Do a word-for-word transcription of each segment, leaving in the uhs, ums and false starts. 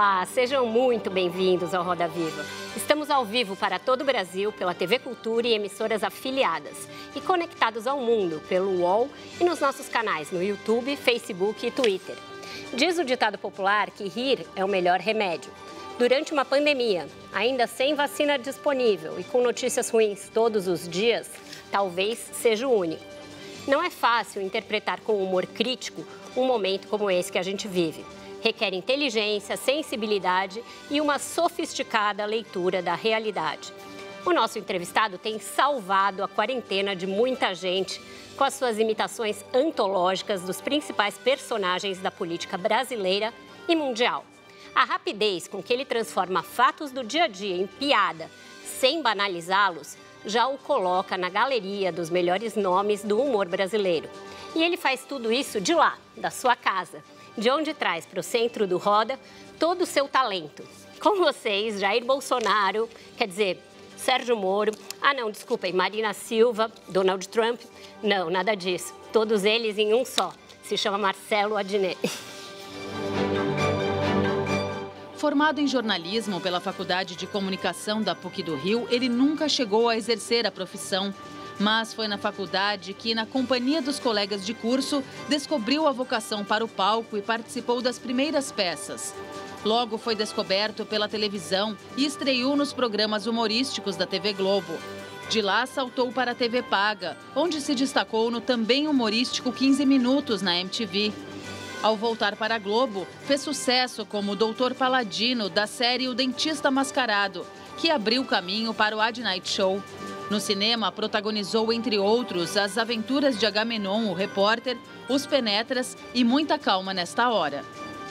Olá, sejam muito bem-vindos ao Roda Viva. Estamos ao vivo para todo o Brasil pela T V Cultura e emissoras afiliadas e conectados ao mundo pelo U O L e nos nossos canais no YouTube, Facebook e Twitter. Diz o ditado popular que rir é o melhor remédio. Durante uma pandemia, ainda sem vacina disponível e com notícias ruins todos os dias, talvez seja o único. Não é fácil interpretar com humor crítico um momento como esse que a gente vive. Requer inteligência, sensibilidade e uma sofisticada leitura da realidade. O nosso entrevistado tem salvado a quarentena de muita gente com as suas imitações antológicas dos principais personagens da política brasileira e mundial. A rapidez com que ele transforma fatos do dia a dia em piada, sem banalizá-los, já o coloca na galeria dos melhores nomes do humor brasileiro. E ele faz tudo isso de lá, da sua casa, de onde traz para o centro do Roda todo o seu talento. Com vocês, Jair Bolsonaro, quer dizer, Sérgio Moro, ah não, desculpem, Marina Silva, Donald Trump, não, nada disso. Todos eles em um só, se chama Marcelo Adnet. Formado em jornalismo pela Faculdade de Comunicação da PUC do Rio, ele nunca chegou a exercer a profissão. Mas foi na faculdade que, na companhia dos colegas de curso, descobriu a vocação para o palco e participou das primeiras peças. Logo foi descoberto pela televisão e estreou nos programas humorísticos da T V Globo. De lá saltou para a T V Paga, onde se destacou no também humorístico quinze minutos na M T V. Ao voltar para a Globo, fez sucesso como o doutor Paladino da série O Dentista Mascarado, que abriu caminho para o Ad Night Show. No cinema, protagonizou, entre outros, As Aventuras de Agamenon, o Repórter, Os Penetras e Muita Calma Nesta Hora.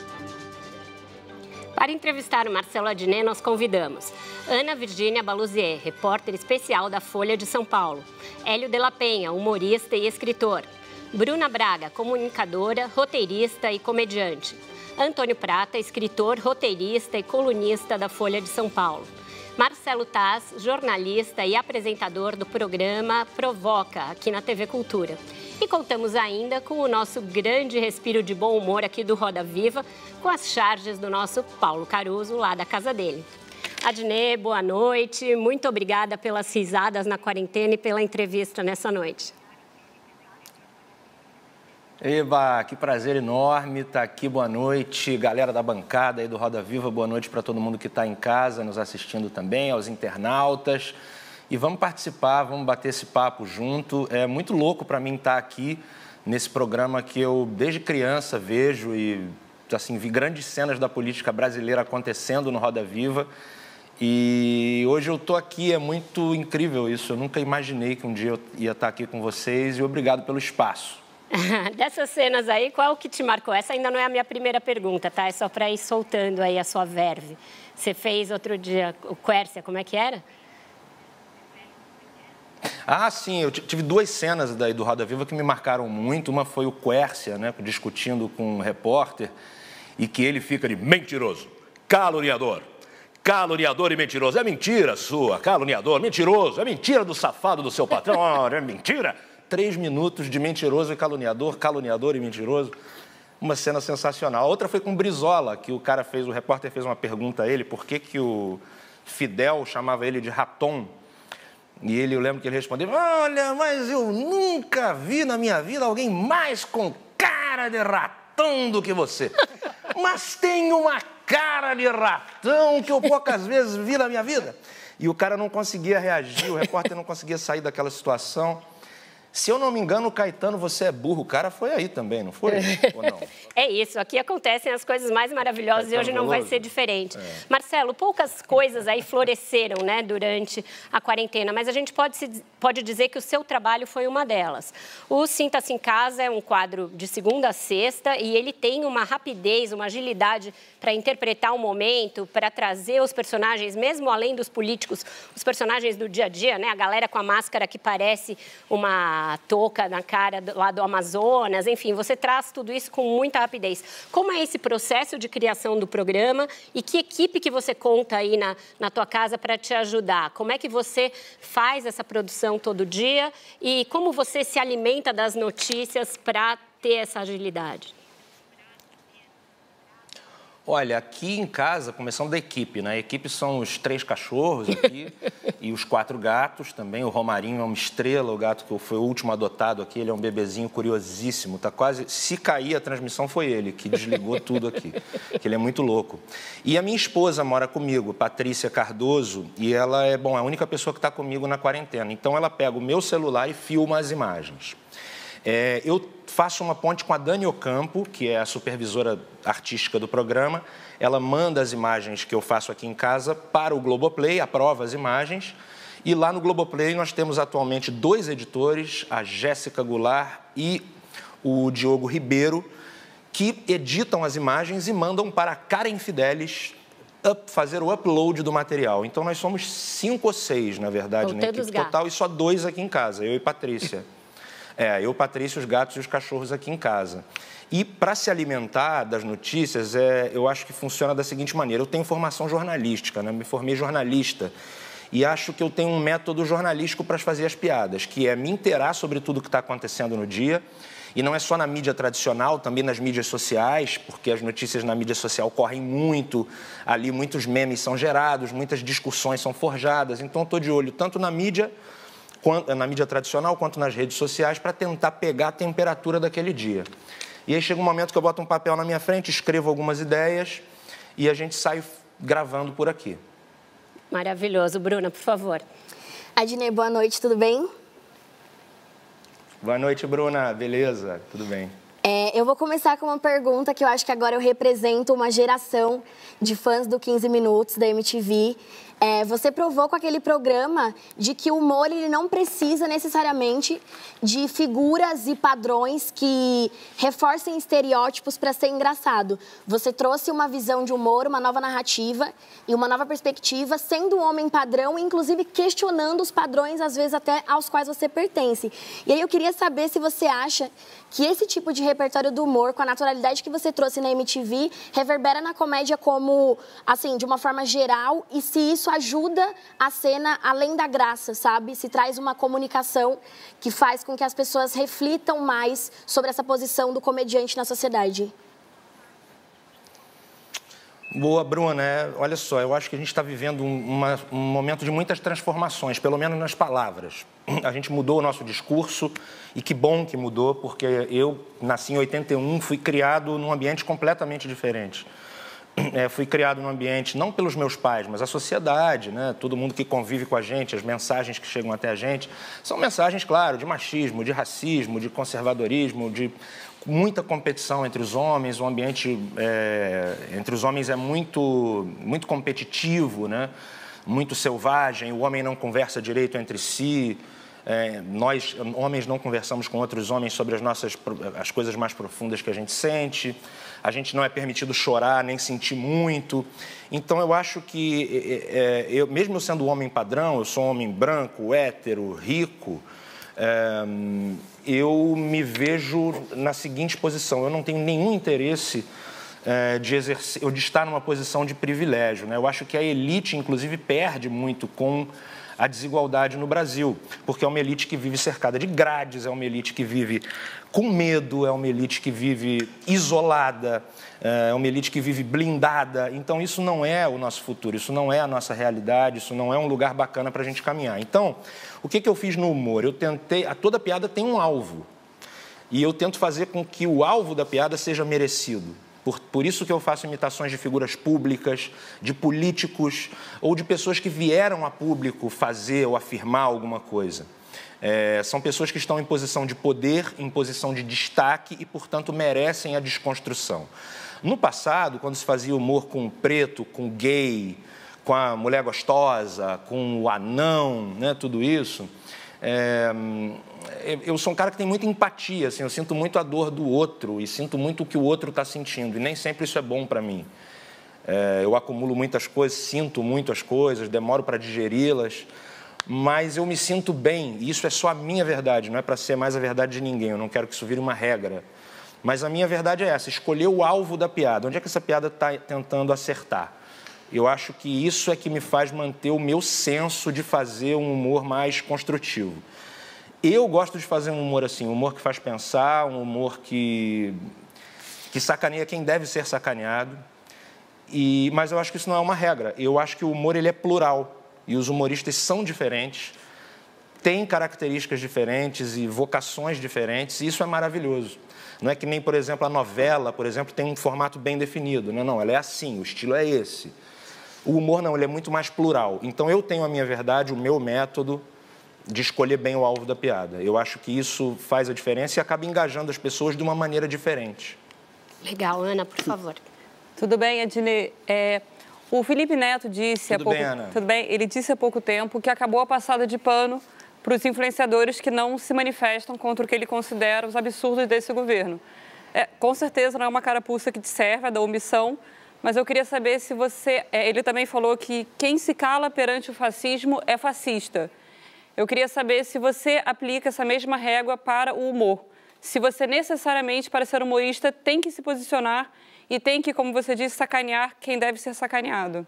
Para entrevistar o Marcelo Adnet, nós convidamos Ana Virgínia Baluzier, repórter especial da Folha de São Paulo, Hélio de la Penha, humorista e escritor, Bruna Braga, comunicadora, roteirista e comediante, Antônio Prata, escritor, roteirista e colunista da Folha de São Paulo, Marcelo Taz, jornalista e apresentador do programa Provoca, aqui na T V Cultura. E contamos ainda com o nosso grande respiro de bom humor aqui do Roda Viva, com as charges do nosso Paulo Caruso, lá da casa dele. Adnet, boa noite. Muito obrigada pelas risadas na quarentena e pela entrevista nessa noite. Eba, que prazer enorme estar aqui, boa noite, galera da bancada aí do Roda Viva, boa noite para todo mundo que está em casa, nos assistindo também, aos internautas. E vamos participar, vamos bater esse papo junto. É muito louco para mim estar aqui nesse programa que eu, desde criança, vejo e assim, vi grandes cenas da política brasileira acontecendo no Roda Viva. E hoje eu estou aqui, é muito incrível isso, eu nunca imaginei que um dia eu ia estar aqui com vocês e obrigado pelo espaço. Dessas cenas aí, qual que te marcou? Essa ainda não é a minha primeira pergunta, tá? É só para ir soltando aí a sua verve. Você fez outro dia o Quércia, como é que era? Ah, sim, eu tive duas cenas daí do Roda Viva que me marcaram muito. Uma foi o Quércia, né, discutindo com um repórter e que ele fica de mentiroso, caluniador, caluniador e mentiroso. É mentira sua, caluniador, mentiroso, é mentira do safado do seu patrão, oh, é mentira. Três minutos de mentiroso e caluniador, caluniador e mentiroso. Uma cena sensacional. A outra foi com o Brizola, que o cara fez, o repórter fez uma pergunta a ele, por que que o Fidel chamava ele de raton? E ele, eu lembro que ele respondeu, olha, mas eu nunca vi na minha vida alguém mais com cara de ratão do que você. Mas tem uma cara de ratão que eu poucas vezes vi na minha vida. E o cara não conseguia reagir, o repórter não conseguia sair daquela situação. Se eu não me engano, o Caetano, você é burro. O cara foi aí também, não foi? Ou não? É isso, aqui acontecem as coisas mais maravilhosas Caetano e hoje não Veloso. Vai ser diferente. É. Marcelo, poucas coisas aí floresceram, né, durante a quarentena, mas a gente pode, se, pode dizer que o seu trabalho foi uma delas. O Sinta-se em Casa é um quadro de segunda a sexta e ele tem uma rapidez, uma agilidade para interpretar o momento, para trazer os personagens, mesmo além dos políticos, os personagens do dia a dia, né? A galera com a máscara que parece uma touca na cara do, lá do Amazonas, enfim, você traz tudo isso com muita rapidez. Como é esse processo de criação do programa e que equipe que você conta aí na, na tua casa para te ajudar? Como é que você faz essa produção todo dia e como você se alimenta das notícias para ter essa agilidade? Olha, aqui em casa, começando da equipe, né? A equipe são os três cachorros aqui e os quatro gatos também. O Romarinho é uma estrela, o gato que foi o último adotado aqui, ele é um bebezinho curiosíssimo, tá quase... Se cair a transmissão foi ele que desligou tudo aqui, que ele é muito louco. E a minha esposa mora comigo, Patrícia Cardoso, e ela é, bom, a única pessoa que está comigo na quarentena. Então, ela pega o meu celular e filma as imagens. É, eu faço uma ponte com a Dani Ocampo, que é a supervisora artística do programa. Ela manda as imagens que eu faço aqui em casa para o Globoplay, aprova as imagens. E lá no Globoplay nós temos atualmente dois editores, a Jéssica Goulart e o Diogo Ribeiro, que editam as imagens e mandam para a Karen Fidelis up, fazer o upload do material. Então nós somos cinco ou seis, na verdade, na equipe total, e só dois aqui em casa, eu e Patrícia. É, eu, Patrícia, os gatos e os cachorros aqui em casa. E para se alimentar das notícias, é, eu acho que funciona da seguinte maneira. Eu tenho formação jornalística, né? Me formei jornalista. E acho que eu tenho um método jornalístico para fazer as piadas, que é me inteirar sobre tudo que está acontecendo no dia. E não é só na mídia tradicional, também nas mídias sociais, porque as notícias na mídia social correm muito, ali muitos memes são gerados, muitas discussões são forjadas. Então, eu estou de olho tanto na mídia, na mídia tradicional, quanto nas redes sociais, para tentar pegar a temperatura daquele dia. E aí chega um momento que eu boto um papel na minha frente, escrevo algumas ideias e a gente sai gravando por aqui. Maravilhoso. Bruna, por favor. Adnei, boa noite, tudo bem? Boa noite, Bruna. Beleza? Tudo bem. É, eu vou começar com uma pergunta que eu acho que agora eu represento uma geração de fãs do quinze minutos, da M T V. É, você provou com aquele programa de que o humor ele não precisa necessariamente de figuras e padrões que reforcem estereótipos para ser engraçado. Você trouxe uma visão de humor, uma nova narrativa e uma nova perspectiva, sendo um homem padrão e, inclusive, questionando os padrões, às vezes, até aos quais você pertence. E aí eu queria saber se você acha que esse tipo de repertório do humor, com a naturalidade que você trouxe na M T V, reverbera na comédia como, assim, de uma forma geral, e se isso ajuda a cena além da graça, sabe? Se traz uma comunicação que faz com que as pessoas reflitam mais sobre essa posição do comediante na sociedade. Boa, Bruna. É, olha só, eu acho que a gente está vivendo um, uma, um momento de muitas transformações, pelo menos nas palavras. A gente mudou o nosso discurso e que bom que mudou, porque eu nasci em oitenta e um, fui criado num ambiente completamente diferente. É, fui criado num ambiente, não pelos meus pais, mas a sociedade, né? Todo mundo que convive com a gente, as mensagens que chegam até a gente, são mensagens, claro, de machismo, de racismo, de conservadorismo, de muita competição entre os homens. O ambiente é, entre os homens é muito, muito competitivo, né? Muito selvagem, o homem não conversa direito entre si. É, nós, homens, não conversamos com outros homens sobre as nossas as coisas mais profundas que a gente sente. A gente não é permitido chorar, nem sentir muito. Então, eu acho que, é, eu, mesmo eu sendo um homem padrão, eu sou um homem branco, hétero, rico, é, eu me vejo na seguinte posição. Eu não tenho nenhum interesse é, de, exercer, ou de estar numa posição de privilégio, né? Eu acho que a elite, inclusive, perde muito com a desigualdade no Brasil, porque é uma elite que vive cercada de grades, é uma elite que vive com medo, é uma elite que vive isolada, é uma elite que vive blindada. Então, isso não é o nosso futuro, isso não é a nossa realidade, isso não é um lugar bacana para a gente caminhar. Então, o que, que eu fiz no humor? Eu tentei, a toda piada tem um alvo, e eu tento fazer com que o alvo da piada seja merecido. Por, por isso que eu faço imitações de figuras públicas, de políticos ou de pessoas que vieram a público fazer ou afirmar alguma coisa. É, são pessoas que estão em posição de poder, em posição de destaque e, portanto, merecem a desconstrução. No passado, quando se fazia humor com o preto, com o gay, com a mulher gostosa, com o anão, né, tudo isso... É, eu sou um cara que tem muita empatia, assim, eu sinto muito a dor do outro e sinto muito o que o outro está sentindo, e nem sempre isso é bom para mim. É, eu acumulo muitas coisas, sinto muito as coisas, demoro para digeri-las, mas eu me sinto bem, e isso é só a minha verdade, não é para ser mais a verdade de ninguém, eu não quero que isso vire uma regra. Mas a minha verdade é essa, escolher o alvo da piada, onde é que essa piada está tentando acertar. Eu acho que isso é que me faz manter o meu senso de fazer um humor mais construtivo. Eu gosto de fazer um humor assim, um humor que faz pensar, um humor que, que sacaneia quem deve ser sacaneado. E, mas eu acho que isso não é uma regra. Eu acho que o humor ele é plural e os humoristas são diferentes, têm características diferentes e vocações diferentes, e isso é maravilhoso. Não é que nem, por exemplo, a novela, por exemplo, tem um formato bem definido. Não, não, ela é assim, o estilo é esse. O humor não, ele é muito mais plural. Então eu tenho a minha verdade, o meu método de escolher bem o alvo da piada. Eu acho que isso faz a diferença e acaba engajando as pessoas de uma maneira diferente. Legal, Ana, por favor. Tudo bem, Ednei? É, o Felipe Neto disse Tudo há pouco... bem, Ana? Tudo bem? Ele disse há pouco tempo que acabou a passada de pano para os influenciadores que não se manifestam contra o que ele considera os absurdos desse governo. É, com certeza não é uma carapuça que te serve, é da omissão, mas eu queria saber se você... É, ele também falou que quem se cala perante o fascismo é fascista. Eu queria saber se você aplica essa mesma régua para o humor. Se você necessariamente, para ser humorista, tem que se posicionar e tem que, como você disse, sacanear quem deve ser sacaneado.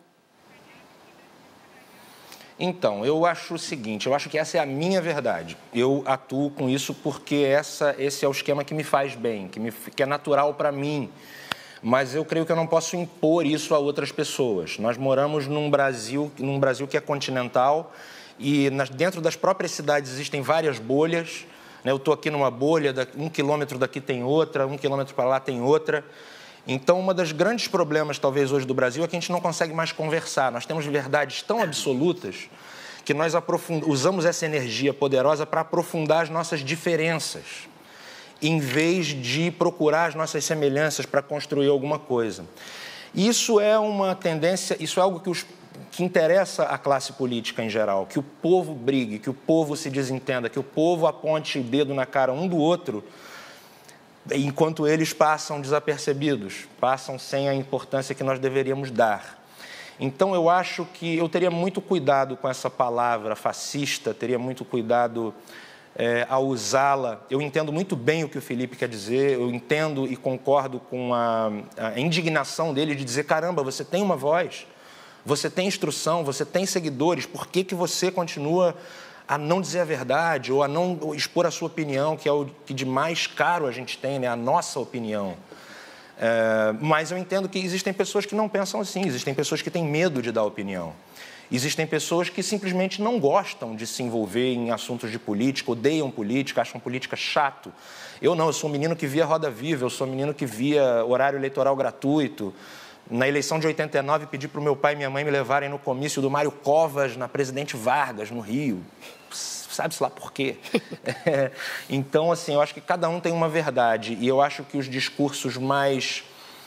Então, eu acho o seguinte, eu acho que essa é a minha verdade. Eu atuo com isso porque essa, esse é o esquema que me faz bem, que, me, que é natural para mim. Mas eu creio que eu não posso impor isso a outras pessoas. Nós moramos num Brasil, num Brasil que é continental e nas, dentro das próprias cidades existem várias bolhas. Né? Eu estou aqui numa bolha, um quilômetro daqui tem outra, um quilômetro para lá tem outra. Então, um dos grandes problemas, talvez, hoje do Brasil é que a gente não consegue mais conversar. Nós temos verdades tão absolutas que nós aprofund... usamos essa energia poderosa para aprofundar as nossas diferenças, em vez de procurar as nossas semelhanças para construir alguma coisa. Isso é uma tendência, isso é algo que, os... que interessa à classe política em geral, que o povo brigue, que o povo se desentenda, que o povo aponte o dedo na cara um do outro, enquanto eles passam desapercebidos, passam sem a importância que nós deveríamos dar. Então, eu acho que eu teria muito cuidado com essa palavra fascista, teria muito cuidado é, ao usá-la. Eu entendo muito bem o que o Felipe quer dizer, eu entendo e concordo com a, a indignação dele de dizer, caramba, você tem uma voz, você tem instrução, você tem seguidores, por que que você continua a não dizer a verdade ou a não expor a sua opinião, que é o que de mais caro a gente tem, né? A nossa opinião. É, mas eu entendo que existem pessoas que não pensam assim, existem pessoas que têm medo de dar opinião. Existem pessoas que simplesmente não gostam de se envolver em assuntos de política, odeiam política, acham política chato. Eu não, eu sou um menino que via Roda Viva, eu sou um menino que via horário eleitoral gratuito. Na eleição de oitenta e nove, pedi para o meu pai e minha mãe me levarem no comício do Mário Covas, na Presidente Vargas, no Rio. Sabe-se lá por quê. É, então, assim, eu acho que cada um tem uma verdade. E eu acho que os discursos mais...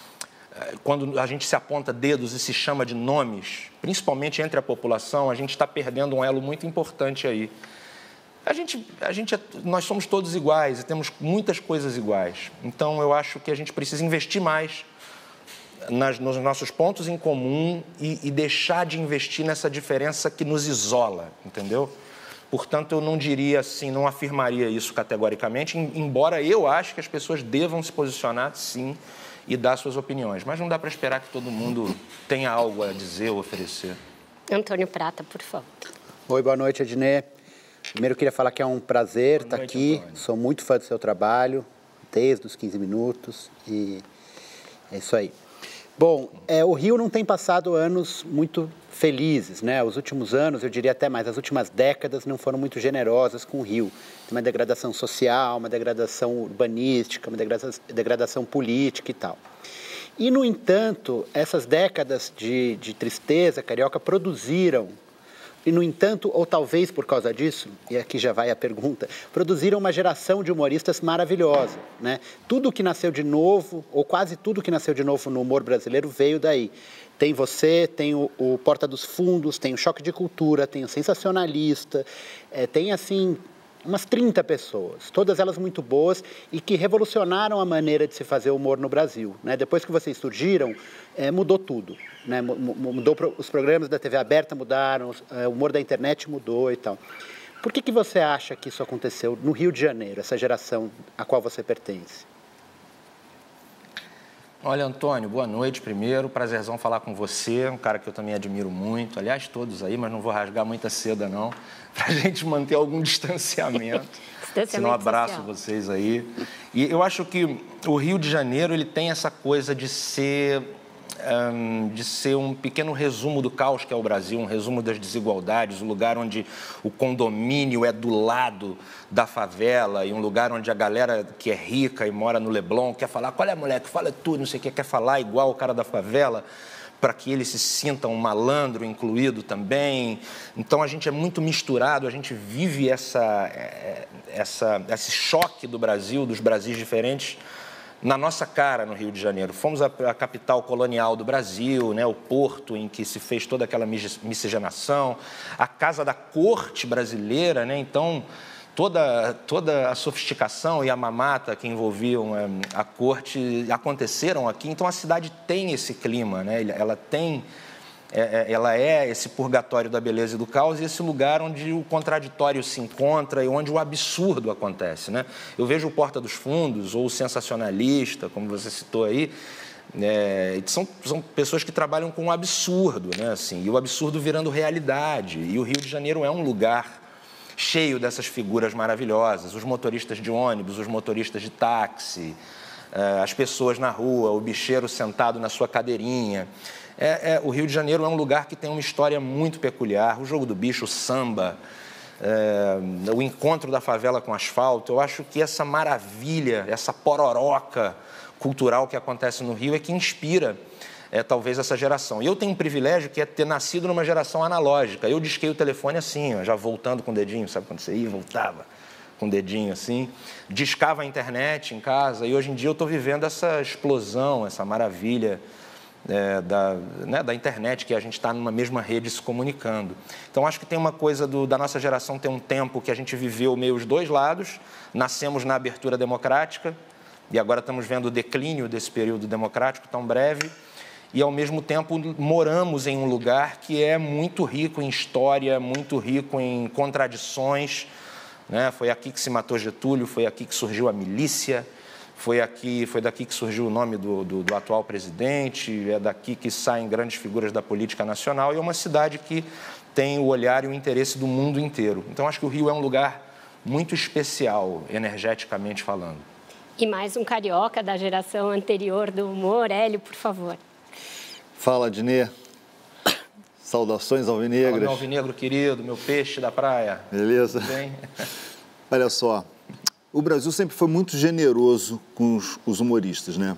Quando a gente se aponta dedos e se chama de nomes, principalmente entre a população, a gente está perdendo um elo muito importante aí. A gente, a gente é, nós somos todos iguais e temos muitas coisas iguais. Então, eu acho que a gente precisa investir mais Nas, nos nossos pontos em comum e, e deixar de investir nessa diferença que nos isola, entendeu? Portanto, eu não diria assim, não afirmaria isso categoricamente, embora eu acho que as pessoas devam se posicionar, sim, e dar suas opiniões. Mas não dá para esperar que todo mundo tenha algo a dizer ou oferecer. Antônio Prata, por favor. Oi, boa noite, Ednei. Primeiro, eu queria falar que é um prazer estar aqui. Antônio. Sou muito fã do seu trabalho, desde os quinze minutos, e é isso aí. Bom, é, o Rio não tem passado anos muito felizes, né? Os últimos anos, eu diria até mais, as últimas décadas não foram muito generosas com o Rio. Tem uma degradação social, uma degradação urbanística, uma degradação, degradação política e tal. E, no entanto, essas décadas de, de tristeza carioca produziram, e, no entanto, ou talvez por causa disso, e aqui já vai a pergunta, produziram uma geração de humoristas maravilhosa, né? Tudo que nasceu de novo, ou quase tudo que nasceu de novo no humor brasileiro veio daí. Tem você, tem o, o Porta dos Fundos, tem o Choque de Cultura, tem o Sensacionalista, é, tem, assim, umas trinta pessoas, todas elas muito boas e que revolucionaram a maneira de se fazer humor no Brasil, né? Depois que vocês surgiram, é, mudou tudo, né? Mudou, os programas da T V aberta mudaram, o humor da internet mudou e tal. Por que que você acha que isso aconteceu no Rio de Janeiro, essa geração a qual você pertence? Olha, Antônio, boa noite primeiro, prazerzão falar com você, um cara que eu também admiro muito, aliás, todos aí, mas não vou rasgar muita seda não, pra gente manter algum distanciamento, senão abraço social. Vocês aí. E eu acho que o Rio de Janeiro, ele tem essa coisa de ser um, de ser um pequeno resumo do caos que é o Brasil, um resumo das desigualdades, um lugar onde o condomínio é do lado da favela e um lugar onde a galera que é rica e mora no Leblon quer falar, qual é, moleque, fala tudo, não sei o que, quer falar igual o cara da favela, para que ele se sinta um malandro incluído também. Então, a gente é muito misturado, a gente vive essa, essa, esse choque do Brasil, dos Brasis diferentes, na nossa cara no Rio de Janeiro. Fomos a, a capital colonial do Brasil, né, o porto em que se fez toda aquela miscigenação, a casa da corte brasileira, né, então toda, toda a sofisticação e a mamata que envolviam é, a corte aconteceram aqui. Então a cidade tem esse clima, né, ela tem... Ela é esse purgatório da beleza e do caos e esse lugar onde o contraditório se encontra e onde o absurdo acontece, né? Eu vejo o Porta dos Fundos ou o Sensacionalista, como você citou aí, é, são, são pessoas que trabalham com o absurdo, né? Assim, e o absurdo virando realidade. E o Rio de Janeiro é um lugar cheio dessas figuras maravilhosas, os motoristas de ônibus, os motoristas de táxi, as pessoas na rua, o bicheiro sentado na sua cadeirinha. É, é, o Rio de Janeiro é um lugar que tem uma história muito peculiar, o jogo do bicho, o samba, é, o encontro da favela com o asfalto. Eu acho que essa maravilha, essa pororoca cultural que acontece no Rio é que inspira, é, talvez, essa geração. E eu tenho um privilégio que é ter nascido numa geração analógica. Eu disquei o telefone assim, ó, já voltando com o dedinho, sabe quando você ia e voltava com o dedinho assim, discava a internet em casa, e hoje em dia eu estou vivendo essa explosão, essa maravilha É, da, né, da internet, que a gente está numa mesma rede se comunicando. Então, acho que tem uma coisa do, da nossa geração, tem um tempo que a gente viveu meio os dois lados, nascemos na abertura democrática e agora estamos vendo o declínio desse período democrático tão breve e, ao mesmo tempo, moramos em um lugar que é muito rico em história, muito rico em contradições, né? Foi aqui que se matou Getúlio, foi aqui que surgiu a milícia, Foi, aqui, foi daqui que surgiu o nome do, do, do atual presidente, é daqui que saem grandes figuras da política nacional e é uma cidade que tem o olhar e o interesse do mundo inteiro. Então, acho que o Rio é um lugar muito especial, energeticamente falando. E mais um carioca da geração anterior do humor, Hélio, por favor. Fala, Dinê. Saudações alvinegras. Fala, meu alvinegro querido, meu peixe da praia. Beleza? Tudo bem? Olha só. O Brasil sempre foi muito generoso com os, os humoristas, né?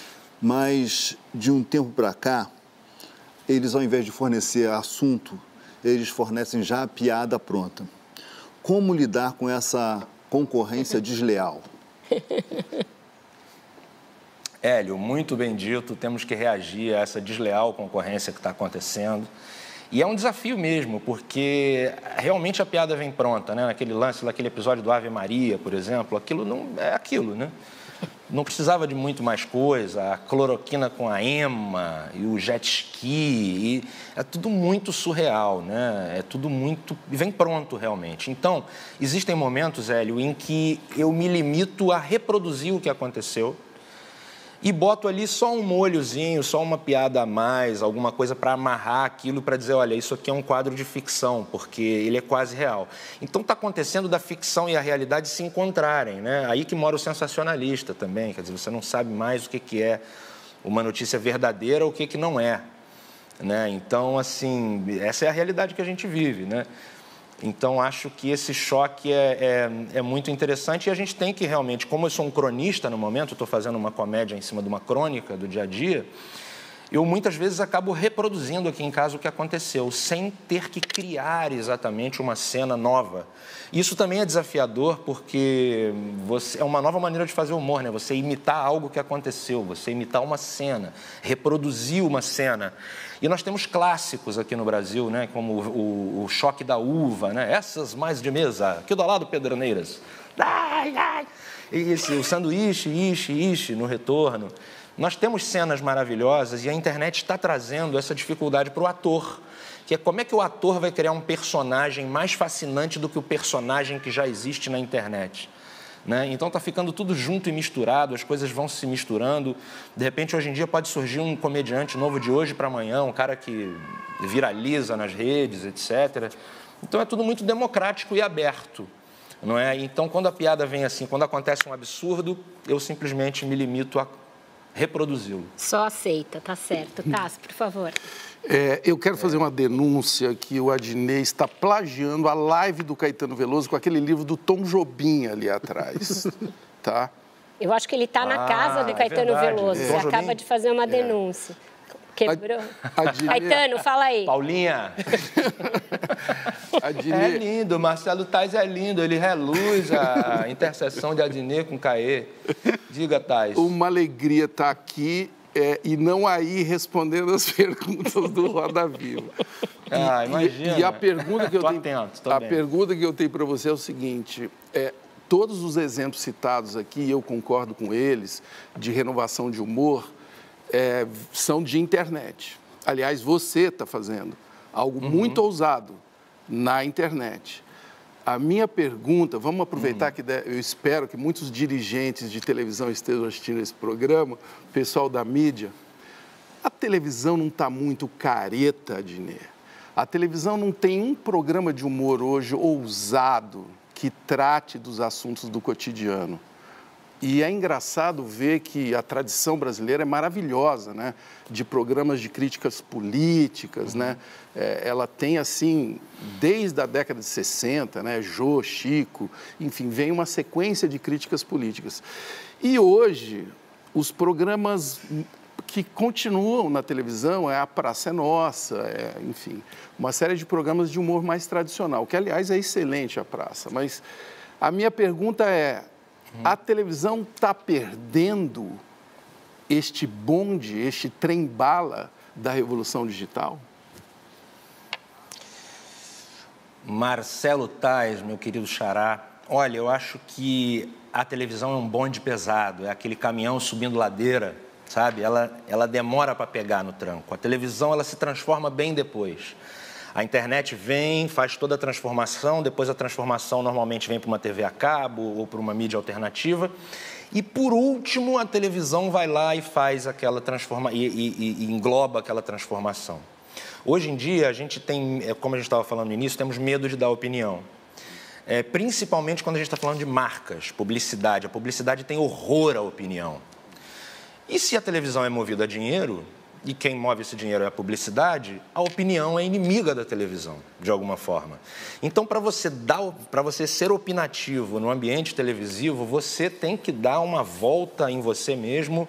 Mas, de um tempo para cá, eles, ao invés de fornecer assunto, eles fornecem já a piada pronta. Como lidar com essa concorrência desleal? Hélio, muito bem dito, temos que reagir a essa desleal concorrência que está acontecendo. E é um desafio mesmo, porque realmente a piada vem pronta, né? Naquele lance, naquele episódio do Ave Maria, por exemplo, aquilo não é aquilo, né? Não precisava de muito mais coisa, a cloroquina com a ema e o jet ski, e é tudo muito surreal, né? É tudo muito... vem pronto realmente. Então, existem momentos, Hélio, em que eu me limito a reproduzir o que aconteceu e boto ali só um molhozinho, só uma piada a mais, alguma coisa para amarrar aquilo, para dizer, olha, isso aqui é um quadro de ficção, porque ele é quase real. Então, está acontecendo da ficção e a realidade se encontrarem, né? Aí que mora o sensacionalista também, quer dizer, você não sabe mais o que, que é uma notícia verdadeira ou o que, que não é, né? Então, assim, essa é a realidade que a gente vive, né? Então, acho que esse choque é, é, é muito interessante e a gente tem que realmente, como eu sou um cronista no momento, estou fazendo uma comédia em cima de uma crônica do dia a dia, eu muitas vezes acabo reproduzindo aqui em casa o que aconteceu, sem ter que criar exatamente uma cena nova. Isso também é desafiador porque você, é uma nova maneira de fazer humor, né? Você imitar algo que aconteceu, você imitar uma cena, reproduzir uma cena. E nós temos clássicos aqui no Brasil, né? Como o, o, o Choque da Uva, né? Essas mais de mesa, aqui do lado Pedraneiras. Ai, ai. E esse, o sanduíche, ishi, ishi, no retorno. Nós temos cenas maravilhosas e a internet está trazendo essa dificuldade para o ator, que é como é que o ator vai criar um personagem mais fascinante do que o personagem que já existe na internet, né? Então está ficando tudo junto e misturado, as coisas vão se misturando. De repente, hoje em dia, pode surgir um comediante novo de hoje para amanhã, um cara que viraliza nas redes, etcétera. Então é tudo muito democrático e aberto, não é? Então, quando a piada vem assim, quando acontece um absurdo, eu simplesmente me limito a reproduzi-lo. Só aceita, tá certo. Cássio, por favor. É, eu quero fazer uma denúncia que o Adnet está plagiando a live do Caetano Veloso com aquele livro do Tom Jobim ali atrás, tá? Eu acho que ele está na Ah, casa do Caetano é verdade. Veloso. É. Você Tom acaba Jobim? de fazer uma denúncia. Quebrou. Adnet- Caetano, fala aí. Paulinha, é Adnet, lindo, Marcelo Tais é lindo, ele reluz a interseção de Adnet com Caê. Diga, Tais. uma alegria estar aqui é, e não aí respondendo as perguntas do Roda Viva. Ah, E- imagina. E, e a pergunta que eu Tô tenho, atento, tô a bem. pergunta que eu tenho para você é o seguinte: é, todos os exemplos citados aqui, eu concordo com eles, de renovação de humor, é, são de internet. Aliás, você está fazendo algo Uhum. muito ousado na internet. A minha pergunta, vamos aproveitar que de- eu espero que muitos dirigentes de televisão estejam assistindo esse programa, pessoal da mídia. A televisão não está muito careta, Adnet. A televisão não tem um programa de humor hoje ousado que trate dos assuntos do cotidiano. E é engraçado ver que a tradição brasileira é maravilhosa, né? De programas de críticas políticas, né? É, ela tem, assim, desde a década de sessenta, né? Jô, Chico, enfim, vem uma sequência de críticas políticas. E hoje, os programas que continuam na televisão é A Praça é Nossa, é, enfim, uma série de programas de humor mais tradicional, que, aliás, é excelente a Praça. Mas a minha pergunta é, a televisão está perdendo este bonde, este trem-bala da revolução digital? Marcelo Tais, meu querido xará, olha, eu acho que a televisão é um bonde pesado, é aquele caminhão subindo ladeira, sabe? Ela, ela demora para pegar no tranco. A televisão, ela se transforma bem depois. A internet vem, faz toda a transformação, depois a transformação normalmente vem para uma T V a cabo ou para uma mídia alternativa. E, por último, a televisão vai lá e faz aquela transformação, e, e, e engloba aquela transformação. Hoje em dia, a gente tem, como a gente estava falando no início, temos medo de dar opinião. É, principalmente quando a gente está falando de marcas, publicidade. A publicidade tem horror à opinião. E se a televisão é movida a dinheiro, e quem move esse dinheiro é a publicidade, a opinião é inimiga da televisão, de alguma forma. Então, para você dar, para você ser opinativo no ambiente televisivo, você tem que dar uma volta em você mesmo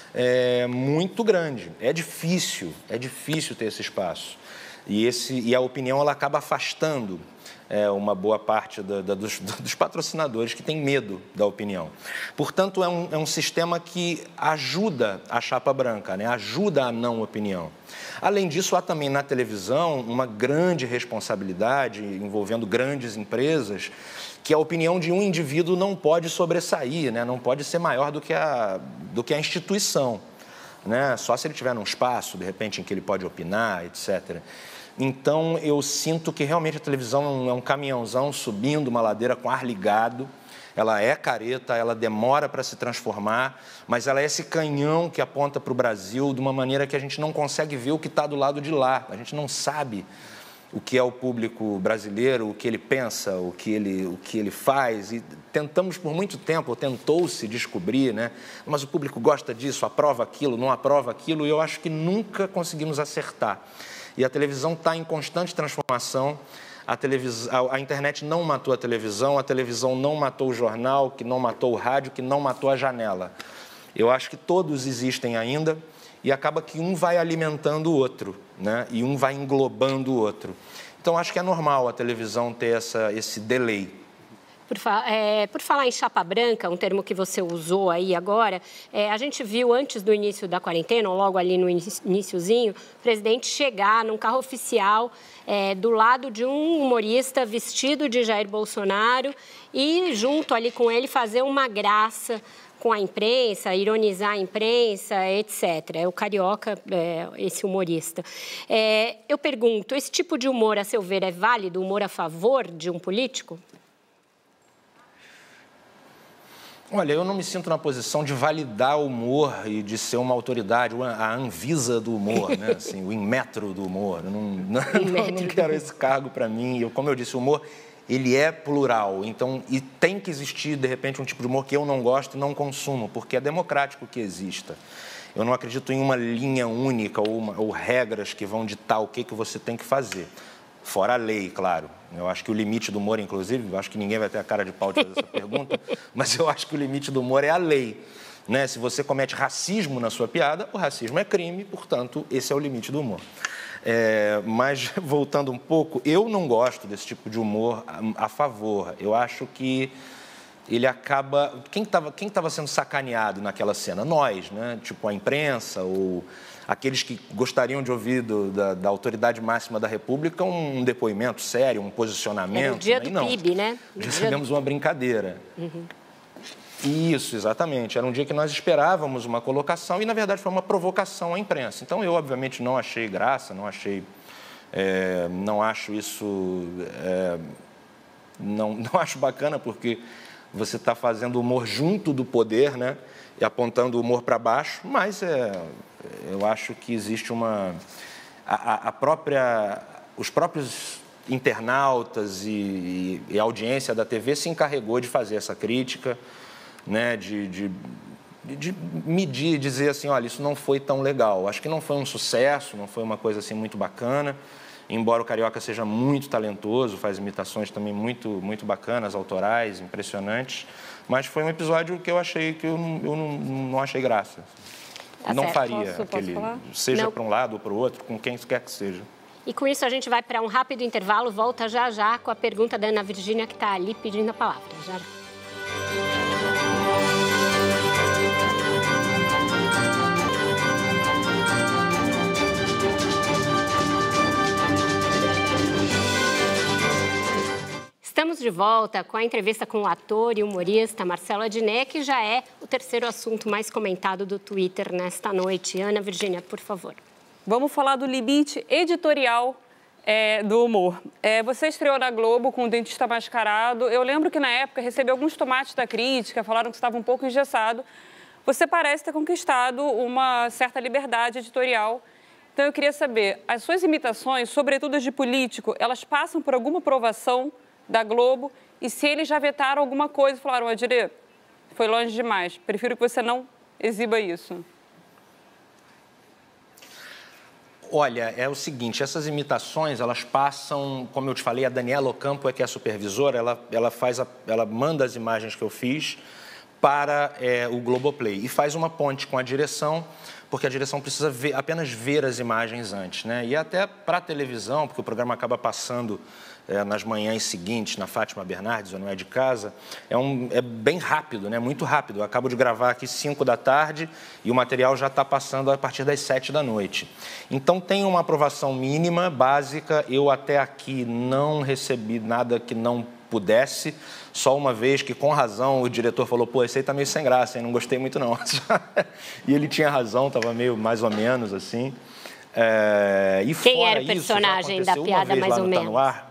é, muito grande. É difícil, é difícil ter esse espaço. E, esse, e a opinião, ela acaba afastando é, uma boa parte da, da, dos, dos patrocinadores que têm medo da opinião. Portanto, é um, é um sistema que ajuda a chapa branca, né? Ajuda a não opinião. Além disso, há também na televisão uma grande responsabilidade envolvendo grandes empresas, que a opinião de um indivíduo não pode sobressair, né? Não pode ser maior do que a, do que a instituição, né? Só se ele tiver num espaço, de repente, em que ele pode opinar, etcétera. Então, eu sinto que realmente a televisão é um caminhãozão subindo uma ladeira com ar ligado. Ela é careta, ela demora para se transformar, mas ela é esse canhão que aponta para o Brasil de uma maneira que a gente não consegue ver o que está do lado de lá. A gente não sabe o que é o público brasileiro, o que ele pensa, o que ele, o que ele faz. E tentamos por muito tempo, tentou-se descobrir, né? Mas o público gosta disso, aprova aquilo, não aprova aquilo, e eu acho que nunca conseguimos acertar. E a televisão está em constante transformação. A, televis... a internet não matou a televisão, a televisão não matou o jornal, que não matou o rádio, que não matou a janela. Eu acho que todos existem ainda e acaba que um vai alimentando o outro, né? E um vai englobando o outro. Então, acho que é normal a televisão ter essa, esse delay. Por, fa é, por falar em chapa branca, um termo que você usou aí agora, é, a gente viu antes do início da quarentena, ou logo ali no iniciozinho, o presidente chegar num carro oficial é, do lado de um humorista vestido de Jair Bolsonaro e junto ali com ele fazer uma graça com a imprensa, ironizar a imprensa, etcétera. É o Carioca, é, esse humorista. É, eu pergunto, esse tipo de humor, a seu ver, é válido? Humor a favor de um político? Olha, eu não me sinto na posição de validar o humor e de ser uma autoridade, a Anvisa do humor, né? Assim, o Inmetro do humor. Eu não, não, não, não quero esse cargo para mim. Eu, como eu disse, o humor, ele é plural. Então, e tem que existir, de repente, um tipo de humor que eu não gosto e não consumo, porque é democrático que exista. eu não acredito em uma linha única ou, uma, ou regras que vão ditar o que, que você tem que fazer. Fora a lei, claro. Eu acho que o limite do humor, inclusive, eu acho que ninguém vai ter a cara de pau de fazer essa pergunta, mas eu acho que o limite do humor é a lei. Né? Se você comete racismo na sua piada, o racismo é crime, portanto, esse é o limite do humor. É, mas, voltando um pouco, eu não gosto desse tipo de humor a, a favor. Eu acho que ele acaba... Quem estava quem estava sendo sacaneado naquela cena? Nós, né? Tipo a imprensa ou aqueles que gostariam de ouvir do, da, da autoridade máxima da República um depoimento sério, um posicionamento. Era o dia né? do não, P I B, né? Recebemos uma brincadeira. Uhum. Isso, exatamente. Era um dia que nós esperávamos uma colocação e, na verdade, foi uma provocação à imprensa. Então, eu, obviamente, não achei graça, não achei... É, não acho isso... É, não, não acho bacana, porque você está fazendo humor junto do poder, né? E apontando o humor para baixo, mas é, eu acho que existe uma... A, a própria... Os próprios internautas e, e a audiência da T V se encarregou de fazer essa crítica, né, de, de, de medir, dizer assim, olha, isso não foi tão legal. Acho que não foi um sucesso, não foi uma coisa assim muito bacana, embora o Carioca seja muito talentoso, faz imitações também muito, muito bacanas, autorais, impressionantes, mas foi um episódio que eu achei que eu não, eu não, não achei graça. Tá não certo. faria posso, aquele, posso seja para um lado ou para o outro, com quem quer que seja. E com isso a gente vai para um rápido intervalo, volta já já com a pergunta da Ana Virgínia, que está ali pedindo a palavra. Já já. Estamos de volta com a entrevista com o ator e humorista Marcelo Adnet, que já é o terceiro assunto mais comentado do Twitter nesta noite. Ana Virgínia, por favor. Vamos falar do limite editorial é, do humor. É, você estreou na Globo com o Dentista Mascarado. Eu lembro que, na época, recebeu alguns tomates da crítica, falaram que estava um pouco engessado. Você parece ter conquistado uma certa liberdade editorial. Então, eu queria saber, as suas imitações, sobretudo as de político, elas passam por alguma aprovação da Globo? E se eles já vetaram alguma coisa, falaram, Adnet, foi longe demais, prefiro que você não exiba isso. Olha, é o seguinte, essas imitações, elas passam, como eu te falei, a Daniela Ocampo é que é a supervisora, ela, ela, faz a, ela manda as imagens que eu fiz para é, o Globoplay e faz uma ponte com a direção, porque a direção precisa ver, apenas ver as imagens antes, né? E até para a televisão, porque o programa acaba passando é, nas manhãs seguintes, na Fátima Bernardes, ou Não É de Casa, é, um, é bem rápido, né? Muito rápido. Eu acabo de gravar aqui cinco da tarde e o material já está passando a partir das sete da noite. Então, tem uma aprovação mínima, básica. Eu até aqui não recebi nada que não pudesse, só uma vez que, com razão, o diretor falou, pô, esse aí tá meio sem graça, hein? Não gostei muito, não. E ele tinha razão, estava meio mais ou menos, assim. É... E Quem fora era o personagem isso, da piada, mais ou menos? Tá no ar.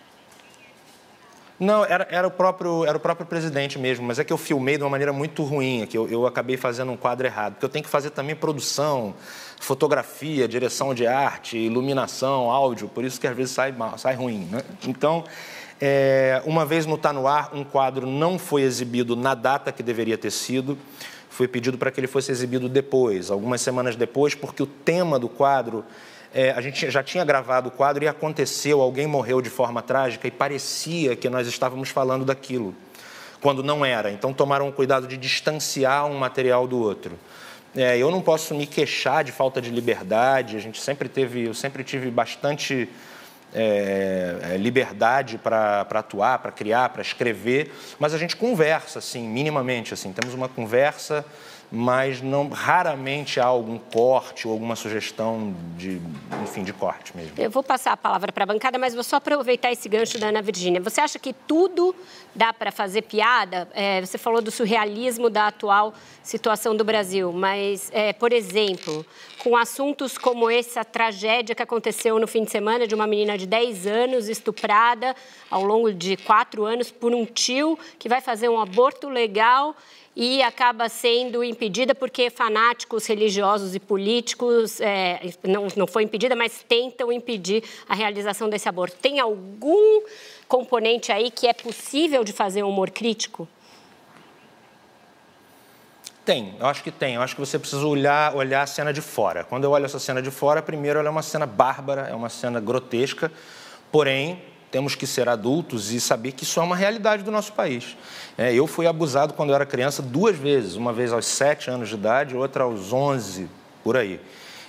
Não, era, era, o próprio, era o próprio presidente mesmo, mas é que eu filmei de uma maneira muito ruim, que eu, eu acabei fazendo um quadro errado, porque eu tenho que fazer também produção, fotografia, direção de arte, iluminação, áudio, por isso que às vezes sai, mal, sai ruim, né? Então, é, uma vez no Tá No Ar, um quadro não foi exibido na data que deveria ter sido, foi pedido para que ele fosse exibido depois, algumas semanas depois, porque o tema do quadro... É, a gente já tinha gravado o quadro e aconteceu, alguém morreu de forma trágica e parecia que nós estávamos falando daquilo, quando não era. Então, tomaram o cuidado de distanciar um material do outro. É, eu não posso me queixar de falta de liberdade, a gente sempre teve, eu sempre tive bastante é, liberdade para atuar, para criar, para escrever, mas a gente conversa, assim, minimamente, assim, temos uma conversa... mas não, raramente há algum corte ou alguma sugestão de, enfim, de corte mesmo. Eu vou passar a palavra para a bancada, mas vou só aproveitar esse gancho da Ana Virgínia. Você acha que tudo dá para fazer piada? É, você falou do surrealismo da atual situação do Brasil, mas, é, por exemplo, com assuntos como essa tragédia que aconteceu no fim de semana de uma menina de dez anos estuprada ao longo de quatro anos por um tio que vai fazer um aborto legal e acaba sendo impedida porque fanáticos religiosos e políticos, é, não, não foi impedida, mas tentam impedir a realização desse aborto. Tem algum componente aí que é possível de fazer um humor crítico? tem, eu acho que tem. Eu acho que você precisa olhar, olhar a cena de fora. Quando eu olho essa cena de fora, primeiro ela é uma cena bárbara, é uma cena grotesca, porém, temos que ser adultos e saber que isso é uma realidade do nosso país. É, eu fui abusado quando eu era criança duas vezes, uma vez aos sete anos de idade, outra aos onze, por aí.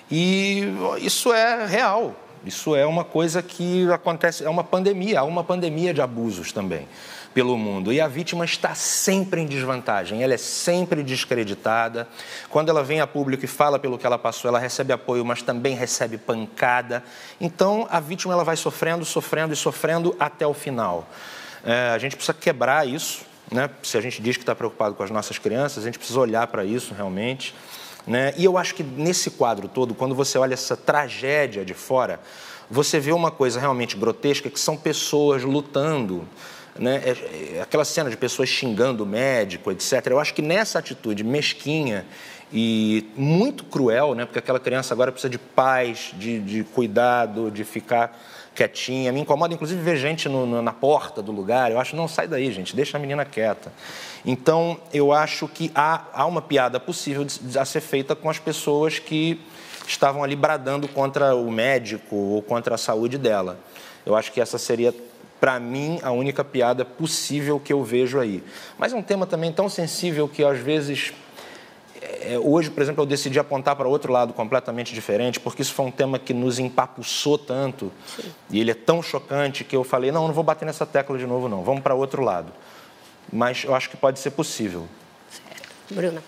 E isso é real, isso é uma coisa que acontece, é uma pandemia, há uma pandemia de abusos também pelo mundo. E a vítima está sempre em desvantagem, ela é sempre descreditada. Quando ela vem a público e fala pelo que ela passou, ela recebe apoio, mas também recebe pancada. Então, a vítima ela vai sofrendo, sofrendo e sofrendo até o final. É, a gente precisa quebrar isso, né? Se a gente diz que está preocupado com as nossas crianças, a gente precisa olhar para isso realmente. Né? E eu acho que nesse quadro todo, quando você olha essa tragédia de fora, você vê uma coisa realmente grotesca, que são pessoas lutando, né? É, é aquela cena de pessoas xingando o médico, etcétera. Eu acho que nessa atitude mesquinha e muito cruel, né? Porque aquela criança agora precisa de paz, de, de cuidado, de ficar quietinha. Me incomoda, inclusive, ver gente no, no, na porta do lugar. Eu acho, não, sai daí, gente, deixa a menina quieta. Então, eu acho que há, há uma piada possível de, de, a ser feita com as pessoas que estavam ali bradando contra o médico ou contra a saúde dela. Eu acho que essa seria, para mim, a única piada possível que eu vejo aí. Mas é um tema também tão sensível que, às vezes, é, hoje, por exemplo, eu decidi apontar para outro lado completamente diferente, porque isso foi um tema que nos empapuçou tanto. Sim. E ele é tão chocante que eu falei, não, não vou bater nessa tecla de novo, não. Vamos para outro lado. Mas eu acho que pode ser possível. Certo. Bruna.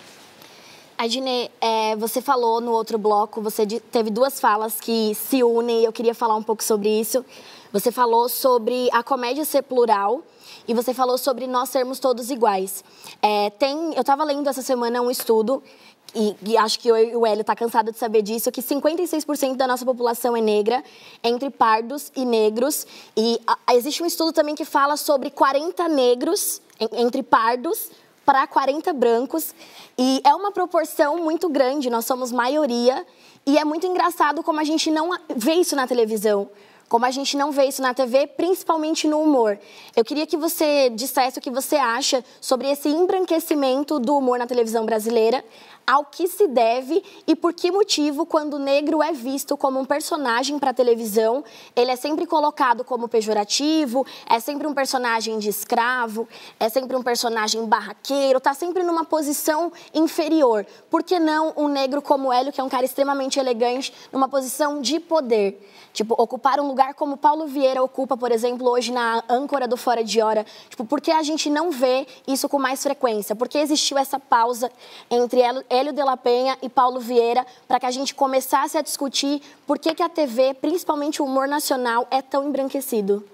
Adnê, é, você falou no outro bloco, você teve duas falas que se unem e eu queria falar um pouco sobre isso. Você falou sobre a comédia ser plural e você falou sobre nós sermos todos iguais. É, tem, eu estava lendo essa semana um estudo, e, e acho que eu e o Hélio está cansado de saber disso, que cinquenta e seis por cento da nossa população é negra, entre pardos e negros. E a, existe um estudo também que fala sobre quarenta negros entre pardos para quarenta brancos. E é uma proporção muito grande, nós somos maioria. E é muito engraçado como a gente não vê isso na televisão. Como a gente não vê isso na T V, principalmente no humor. Eu queria que você dissesse o que você acha sobre esse embranquecimento do humor na televisão brasileira, ao que se deve e por que motivo, quando o negro é visto como um personagem para a televisão, ele é sempre colocado como pejorativo, é sempre um personagem de escravo, é sempre um personagem barraqueiro, está sempre numa posição inferior. Por que não um negro como o Hélio, que é um cara extremamente elegante, numa posição de poder? Tipo, ocupar um lugar como Paulo Vieira ocupa, por exemplo, hoje na âncora do Fora de Hora. Tipo, por que a gente não vê isso com mais frequência? Por que existiu essa pausa entre Hélio de la Penha e Paulo Vieira para que a gente começasse a discutir por que, que a T V, principalmente o humor nacional, é tão embranquecido?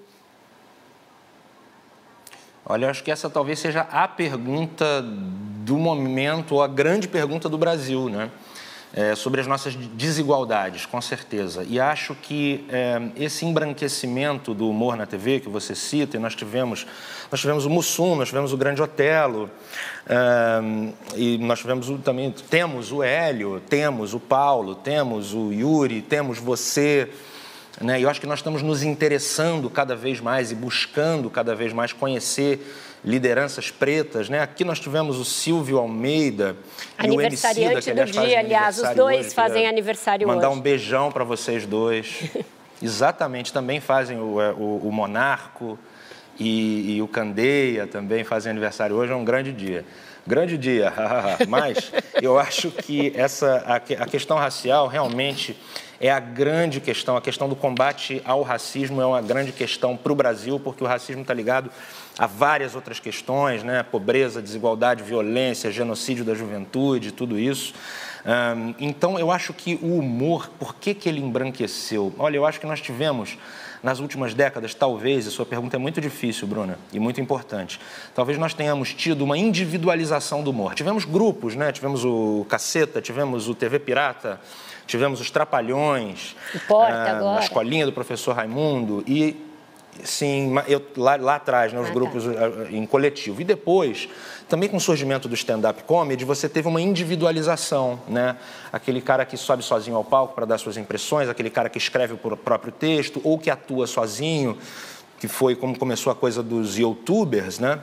Olha, eu acho que essa talvez seja a pergunta do momento, ou a grande pergunta do Brasil, né? É, sobre as nossas desigualdades, com certeza. E acho que é, esse embranquecimento do humor na T V que você cita, e nós tivemos, nós tivemos o Mussum, nós tivemos o Grande Otelo, é, e nós tivemos o, também, temos o Hélio, temos o Paulo, temos o Yuri, temos você, né? E eu acho que nós estamos nos interessando cada vez mais e buscando cada vez mais conhecer lideranças pretas, né? Aqui nós tivemos o Silvio Almeida e o Emicida, que aliás do dia, aliás, os dois hoje, fazem aniversário mandar hoje. um beijão para vocês dois. Exatamente, também fazem o, o, o Monarco e, e o Candeia também fazem aniversário hoje, é um grande dia. Grande dia, mas eu acho que essa, a, a questão racial realmente é a grande questão, a questão do combate ao racismo é uma grande questão para o Brasil, porque o racismo está ligado a várias outras questões, né? Pobreza, desigualdade, violência, genocídio da juventude, tudo isso. Um, então, eu acho que o humor, por que, que ele embranqueceu? Olha, eu acho que nós tivemos, nas últimas décadas, talvez, a sua pergunta é muito difícil, Bruna, e muito importante, talvez nós tenhamos tido uma individualização do humor. Tivemos grupos, né? Tivemos o Caceta, tivemos o T V Pirata, tivemos os Trapalhões, o Porta, ah, agora. A Escolinha do Professor Raimundo e... Sim, eu, lá, lá atrás, né, os ah, grupos tá. em coletivo. E depois, também com o surgimento do stand-up comedy, você teve uma individualização, né? Aquele cara que sobe sozinho ao palco para dar suas impressões, aquele cara que escreve o próprio texto ou que atua sozinho, que foi como começou a coisa dos youtubers, né?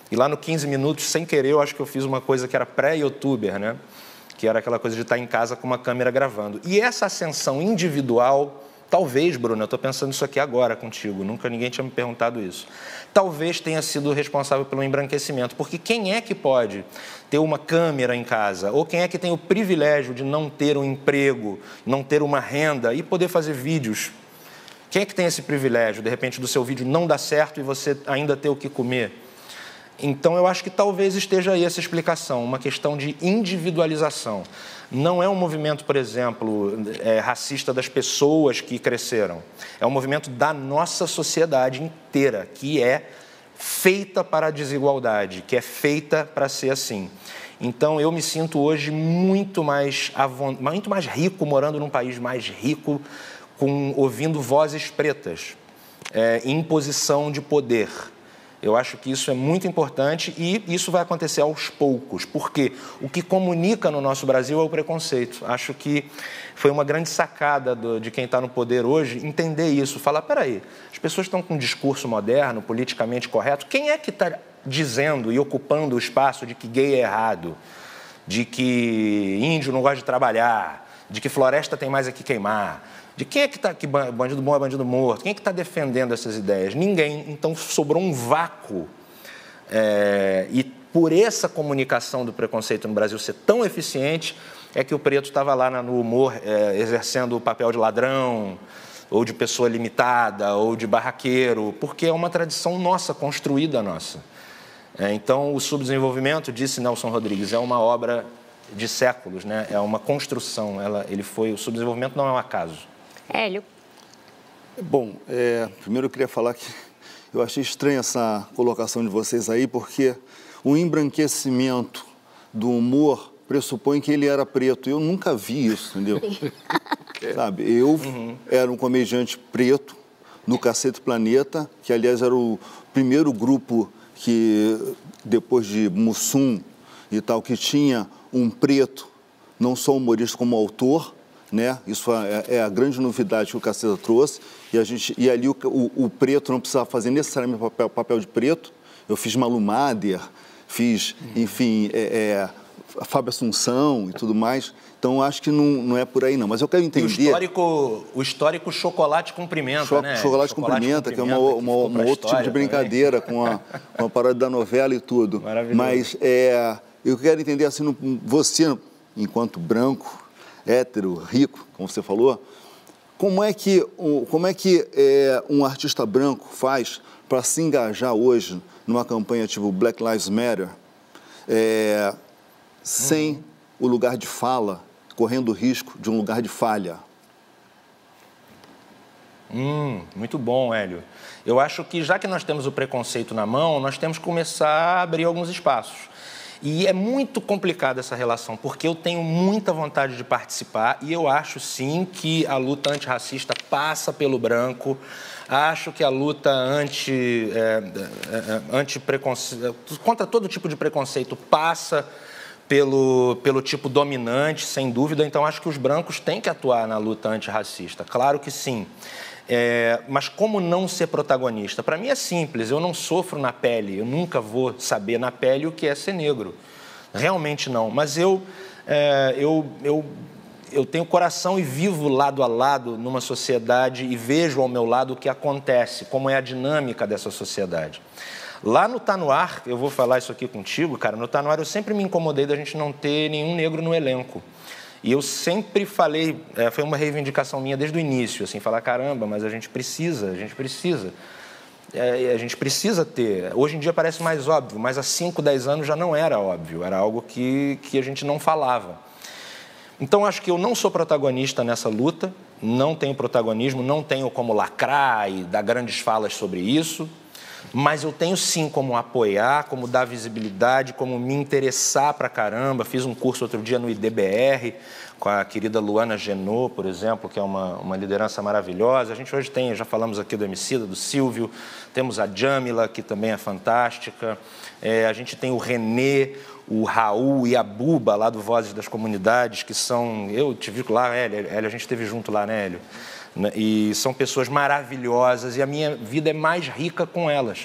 E lá no quinze minutos, sem querer, eu acho que eu fiz uma coisa que era pré-youtuber, né? Que era aquela coisa de estar em casa com uma câmera gravando. E essa ascensão individual, talvez, Bruno, eu estou pensando isso aqui agora contigo, nunca ninguém tinha me perguntado isso, talvez tenha sido responsável pelo embranquecimento, porque quem é que pode ter uma câmera em casa, ou quem é que tem o privilégio de não ter um emprego, não ter uma renda e poder fazer vídeos? Quem é que tem esse privilégio, de repente, do seu vídeo não dar certo e você ainda ter o que comer? Então, eu acho que talvez esteja aí essa explicação, uma questão de individualização. Não é um movimento, por exemplo, é, racista das pessoas que cresceram. É um movimento da nossa sociedade inteira, que é feita para a desigualdade, que é feita para ser assim. Então, eu me sinto hoje muito mais, muito mais rico, morando num país mais rico, com, ouvindo vozes pretas, é, em posição de poder. Eu acho que isso é muito importante e isso vai acontecer aos poucos, porque o que comunica no nosso Brasil é o preconceito. Acho que foi uma grande sacada do, de quem está no poder hoje entender isso, falar, peraí, as pessoas estão com um discurso moderno, politicamente correto, quem é que está dizendo e ocupando o espaço de que gay é errado, de que índio não gosta de trabalhar, de que floresta tem mais a que queimar? De quem é que está aqui, bandido bom é bandido morto? Quem é que está defendendo essas ideias? Ninguém. Então, sobrou um vácuo. É, e por essa comunicação do preconceito no Brasil ser tão eficiente, é que o preto estava lá no humor, é, exercendo o papel de ladrão, ou de pessoa limitada, ou de barraqueiro, porque é uma tradição nossa, construída nossa. É, então, o subdesenvolvimento, disse Nelson Rodrigues, é uma obra de séculos, né? É uma construção. Ela, ele foi, o subdesenvolvimento não é um acaso. Hélio. Bom, é, primeiro eu queria falar que eu achei estranha essa colocação de vocês aí, porque o embranquecimento do humor pressupõe que ele era preto. Eu nunca vi isso, entendeu? Sabe, eu uhum. era um comediante preto no Cacete Planeta, que aliás era o primeiro grupo que, depois de Mussum e tal, que tinha um preto, não só humorista como autor, né? Isso é, é a grande novidade que o Caceta trouxe. E, a gente, e ali o, o, o preto não precisava fazer necessariamente papel, papel de preto. Eu fiz Malu Mader, fiz, enfim, é, é, Fábio Assunção e tudo mais. Então, acho que não, não é por aí, não. Mas eu quero entender... E o histórico, o histórico chocolate com pimenta, Cho né? Chocolate, chocolate com pimenta, que é uma, uma, uma um outro tipo de brincadeira com a, com a parada da novela e tudo. Maravilhoso. Mas é, eu quero entender, assim, no, você, enquanto branco, hétero, rico, como você falou, como é que, como é que é, um artista branco faz para se engajar hoje numa campanha tipo Black Lives Matter, é, sem uhum. o lugar de fala, correndo o risco de um lugar de falha? Hum, muito bom, Hélio. Eu acho que, já que nós temos o preconceito na mão, nós temos que começar a abrir alguns espaços. E é muito complicada essa relação, porque eu tenho muita vontade de participar e eu acho, sim, que a luta antirracista passa pelo branco. Acho que a luta anti, é, é, anti preconceito, contra todo tipo de preconceito passa pelo, pelo tipo dominante, sem dúvida. Então, acho que os brancos têm que atuar na luta antirracista. Claro que sim. É, mas como não ser protagonista? Para mim é simples, eu não sofro na pele, eu nunca vou saber na pele o que é ser negro. Realmente não. Mas eu, é, eu, eu, eu tenho coração e vivo lado a lado numa sociedade e vejo ao meu lado o que acontece, como é a dinâmica dessa sociedade. Lá no Tá No Ar, eu vou falar isso aqui contigo, cara, no Tá No Ar eu sempre me incomodei da gente não ter nenhum negro no elenco. E eu sempre falei, é, foi uma reivindicação minha desde o início, assim, falar, caramba, mas a gente precisa, a gente precisa. É, a gente precisa ter. Hoje em dia parece mais óbvio, mas há cinco, dez anos já não era óbvio, era algo que, que a gente não falava. Então, acho que eu não sou protagonista nessa luta, não tenho protagonismo, não tenho como lacrar e dar grandes falas sobre isso, mas eu tenho sim como apoiar, como dar visibilidade, como me interessar pra caramba. Fiz um curso outro dia no I D B R com a querida Luana Genot, por exemplo, que é uma, uma liderança maravilhosa. A gente hoje tem, já falamos aqui do Emicida, do Silvio, temos a Djamila, que também é fantástica, é, a gente tem o Renê, o Raul e a Buba, lá do Vozes das Comunidades, que são... Eu te vi lá, Hélio, Hélio, a gente esteve junto lá, né, Hélio? E são pessoas maravilhosas e a minha vida é mais rica com elas.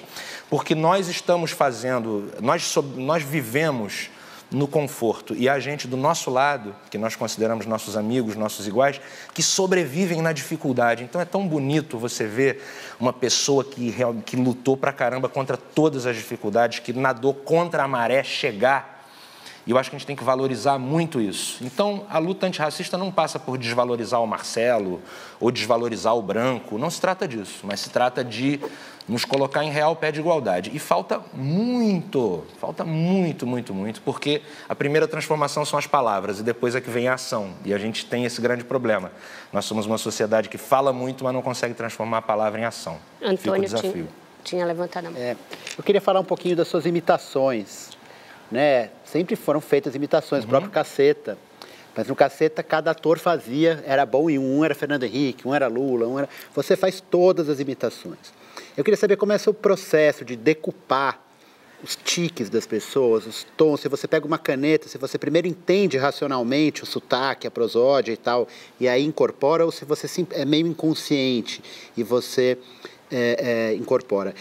porque nós estamos fazendo, nós, nós vivemos no conforto e a gente do nosso lado, que nós consideramos nossos amigos, nossos iguais, que sobrevivem na dificuldade. Então é tão bonito você ver uma pessoa que, que lutou pra caramba contra todas as dificuldades, que nadou contra a maré chegar. E eu acho que a gente tem que valorizar muito isso. Então, a luta antirracista não passa por desvalorizar o Marcelo ou desvalorizar o branco. Não se trata disso, mas se trata de nos colocar em real pé de igualdade. E falta muito, falta muito, muito, muito, porque a primeira transformação são as palavras e depois é que vem a ação. E a gente tem esse grande problema. Nós somos uma sociedade que fala muito, mas não consegue transformar a palavra em ação. Antônio Fica o desafio. Tinha, tinha levantado a mão. É, eu queria falar um pouquinho das suas imitações. Né? Sempre foram feitas imitações, uhum. O próprio Caceta. Mas no Caceta, cada ator fazia, era bom em um, um era Fernando Henrique, um era Lula, um era... Você faz todas as imitações. Eu queria saber como é o seu processo de decupar os tiques das pessoas, os tons. Se você pega uma caneta, se você primeiro entende racionalmente o sotaque, a prosódia e tal, e aí incorpora, ou se você é meio inconsciente e você... É, é, incorpora.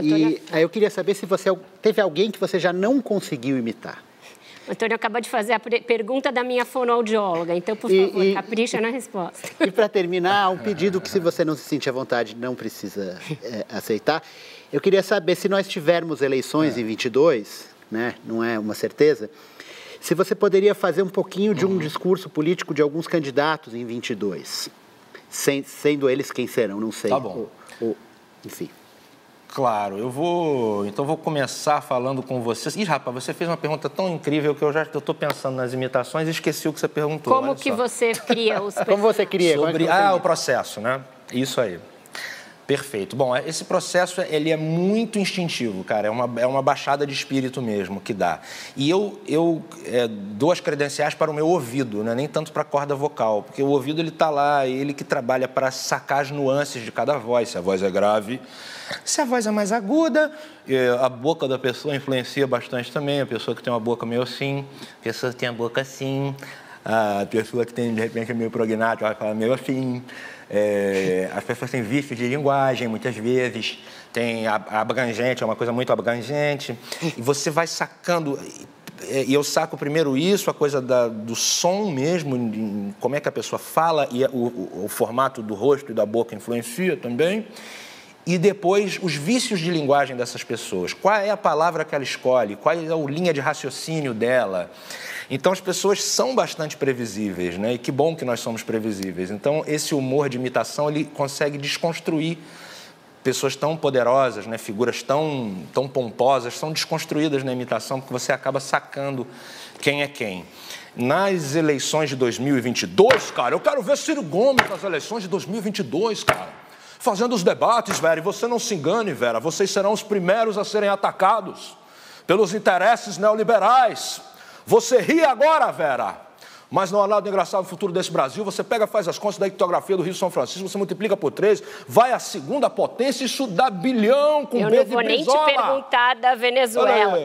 E aí eu queria saber se você teve alguém que você já não conseguiu imitar. O Antônio acabou de fazer a pergunta da minha fonoaudióloga, então, por e, favor, e, capricha na resposta. E para terminar, um pedido que, se você não se sentir à vontade, não precisa é, aceitar. Eu queria saber, se nós tivermos eleições é. em vinte e dois, né, não é uma certeza, se você poderia fazer um pouquinho de um uhum. discurso político de alguns candidatos em vinte e dois, sem, sendo eles quem serão, não sei. Tá bom. O, o, Enfim. Claro, eu vou... Então, vou começar falando com vocês. Ih, rapaz, você fez uma pergunta tão incrível que eu já estou pensando nas imitações e esqueci o que você perguntou. Como que você cria os... Como você cria? Sobre... Você ah, o processo, né? Isso aí. Perfeito. Bom, esse processo, ele é muito instintivo, cara. É uma, é uma baixada de espírito mesmo que dá. E eu, eu é, dou as credenciais para o meu ouvido, né? Nem tanto para a corda vocal, porque o ouvido, ele está lá, ele que trabalha para sacar as nuances de cada voz. Se a voz é grave, se a voz é mais aguda, a boca da pessoa influencia bastante também. A pessoa que tem uma boca meio assim, a pessoa que tem a boca assim, a pessoa que tem, de repente, é meio prognata, vai falar meio assim. É, as pessoas têm vícios de linguagem, muitas vezes, tem a, a abrangente, é uma coisa muito abrangente, e você vai sacando, e eu saco primeiro isso, a coisa da, do som mesmo, como é que a pessoa fala, e o, o, o formato do rosto e da boca influencia também, e depois os vícios de linguagem dessas pessoas, qual é a palavra que ela escolhe, qual é a linha de raciocínio dela. Então, as pessoas são bastante previsíveis, né? E que bom que nós somos previsíveis. Então, esse humor de imitação, ele consegue desconstruir pessoas tão poderosas, né? Figuras tão, tão pomposas, são desconstruídas na imitação, porque você acaba sacando quem é quem. Nas eleições de dois mil e vinte e dois, cara, eu quero ver Ciro Gomes nas eleições de dois mil e vinte e dois, cara, fazendo os debates, Vera, e você não se engane, Vera, vocês serão os primeiros a serem atacados pelos interesses neoliberais. Você ri agora, Vera, mas não há nada engraçado no futuro desse Brasil. Você pega, faz as contas da ictografia do Rio São Francisco, você multiplica por três, vai à segunda potência, isso dá bilhão com Eu B não de vou nem Brizola. te perguntar da Venezuela.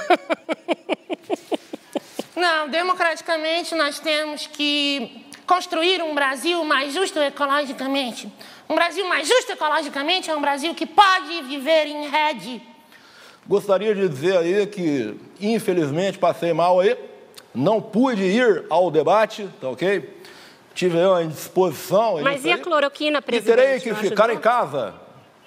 Não, democraticamente nós temos que construir um Brasil mais justo ecologicamente. Um Brasil mais justo ecologicamente é um Brasil que pode viver em rede. Gostaria de dizer aí que, infelizmente, passei mal aí, não pude ir ao debate, tá ok? Tive aí uma indisposição. Mas e a cloroquina, presidente? E terei que ficar em casa.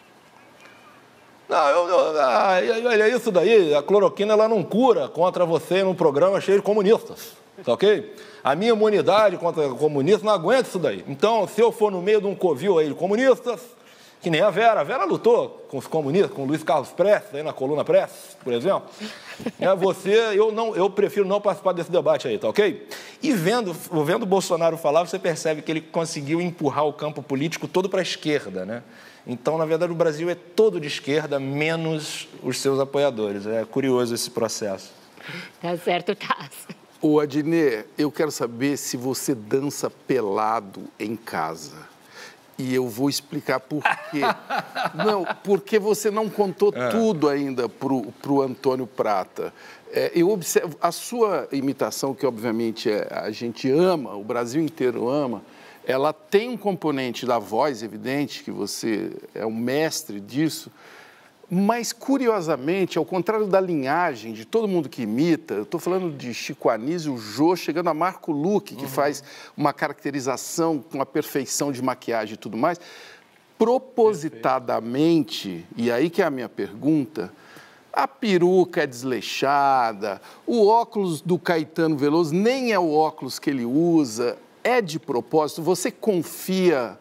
Não, eu, eu, ah, olha isso daí, a cloroquina ela não cura contra você num programa cheio de comunistas, tá ok? A minha imunidade contra comunistas não aguenta isso daí. Então, se eu for no meio de um covil aí de comunistas, que nem a Vera. A Vera lutou com os comunistas, com o Luiz Carlos Prestes, aí na coluna Prestes, por exemplo. É, você, eu, não, eu prefiro não participar desse debate aí, tá ok? E vendo, vendo o Bolsonaro falar, você percebe que ele conseguiu empurrar o campo político todo para a esquerda, né? Então, na verdade, o Brasil é todo de esquerda, menos os seus apoiadores. É curioso esse processo. Tá certo, Taz. Ô, Adnet, eu quero saber se você dança pelado em casa. E eu vou explicar por quê. Não, porque você não contou é. tudo ainda para o Antônio Prata. É, eu observo a sua imitação, que obviamente é, a gente ama, o Brasil inteiro ama, ela tem um componente da voz, evidente, que você é um mestre disso, Mas, curiosamente, ao contrário da linhagem de todo mundo que imita, eu estou falando de Chico Anísio, o Jô, chegando a Marco Luque, que uhum. faz uma caracterização com a perfeição de maquiagem e tudo mais, propositadamente, e aí que é a minha pergunta, a peruca é desleixada, o óculos do Caetano Veloso nem é o óculos que ele usa, é de propósito, você confia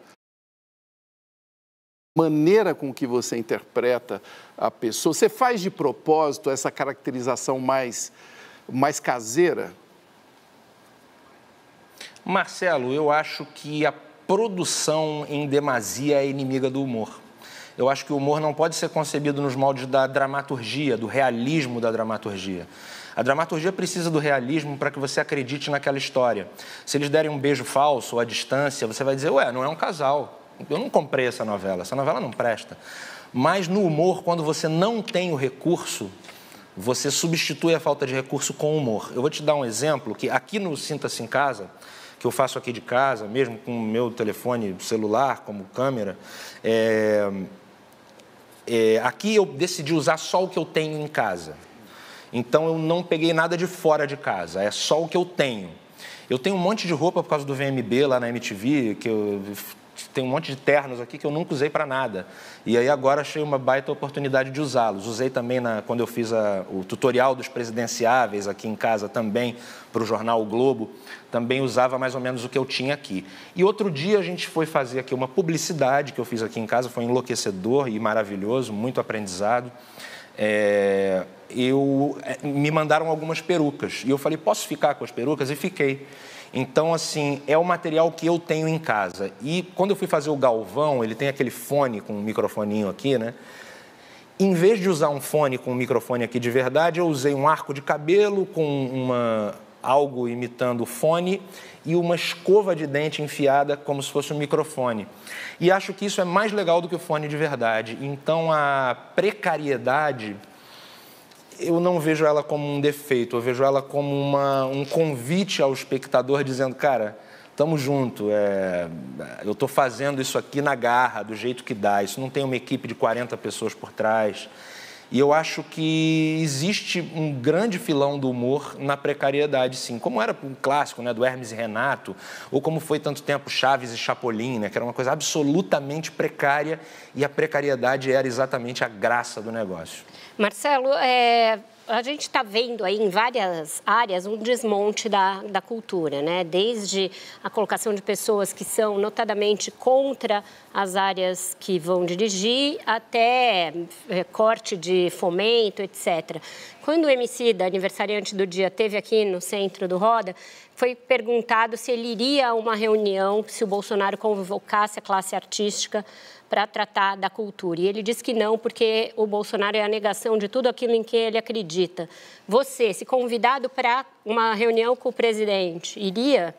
maneira com que você interpreta a pessoa, você faz de propósito essa caracterização mais, mais caseira? Marcelo, eu acho que a produção em demasia é inimiga do humor. Eu acho que o humor não pode ser concebido nos moldes da dramaturgia, do realismo da dramaturgia. A dramaturgia precisa do realismo para que você acredite naquela história. Se eles derem um beijo falso ou à distância, você vai dizer, ué, não é um casal. Eu não comprei essa novela, essa novela não presta. Mas no humor, quando você não tem o recurso, você substitui a falta de recurso com humor. Eu vou te dar um exemplo, que aqui no Sinta-se em Casa, que eu faço aqui de casa, mesmo com o meu telefone celular como câmera, é, é, aqui eu decidi usar só o que eu tenho em casa. Então eu não peguei nada de fora de casa, é só o que eu tenho. Eu tenho um monte de roupa por causa do V M B lá na M T V, que eu... Tem um monte de ternos aqui que eu nunca usei para nada. E aí agora achei uma baita oportunidade de usá-los. Usei também na, quando eu fiz a, o tutorial dos presidenciáveis aqui em casa também, para o jornal O Globo. Também usava mais ou menos o que eu tinha aqui. E outro dia a gente foi fazer aqui uma publicidade que eu fiz aqui em casa. Foi enlouquecedor e maravilhoso, muito aprendizado. É, eu, me mandaram algumas perucas. E eu falei, posso ficar com as perucas? E fiquei. Então, assim, é o material que eu tenho em casa. E quando eu fui fazer o Galvão, ele tem aquele fone com um microfoninho aqui, né? Em vez de usar um fone com um microfone aqui de verdade, eu usei um arco de cabelo com uma, algo imitando o fone e uma escova de dente enfiada como se fosse um microfone. E acho que isso é mais legal do que o fone de verdade. Então, a precariedade... eu não vejo ela como um defeito, eu vejo ela como uma, um convite ao espectador dizendo, cara, estamos juntos, é, eu estou fazendo isso aqui na garra, do jeito que dá, isso não tem uma equipe de quarenta pessoas por trás. E eu acho que existe um grande filão do humor na precariedade, sim, como era um clássico, né, do Hermes e Renato, ou como foi tanto tempo Chaves e Chapolin, né, que era uma coisa absolutamente precária e a precariedade era exatamente a graça do negócio. Marcelo, é, a gente está vendo aí em várias áreas um desmonte da, da cultura, né? Desde a colocação de pessoas que são notadamente contra as áreas que vão dirigir, até é, corte de fomento, etcétera. Quando o Emicida, aniversariante do dia, esteve aqui no centro do Roda, foi perguntado se ele iria a uma reunião, se o Bolsonaro convocasse a classe artística para tratar da cultura. E ele disse que não, porque o Bolsonaro é a negação de tudo aquilo em que ele acredita. Você, se convidado para uma reunião com o presidente, iria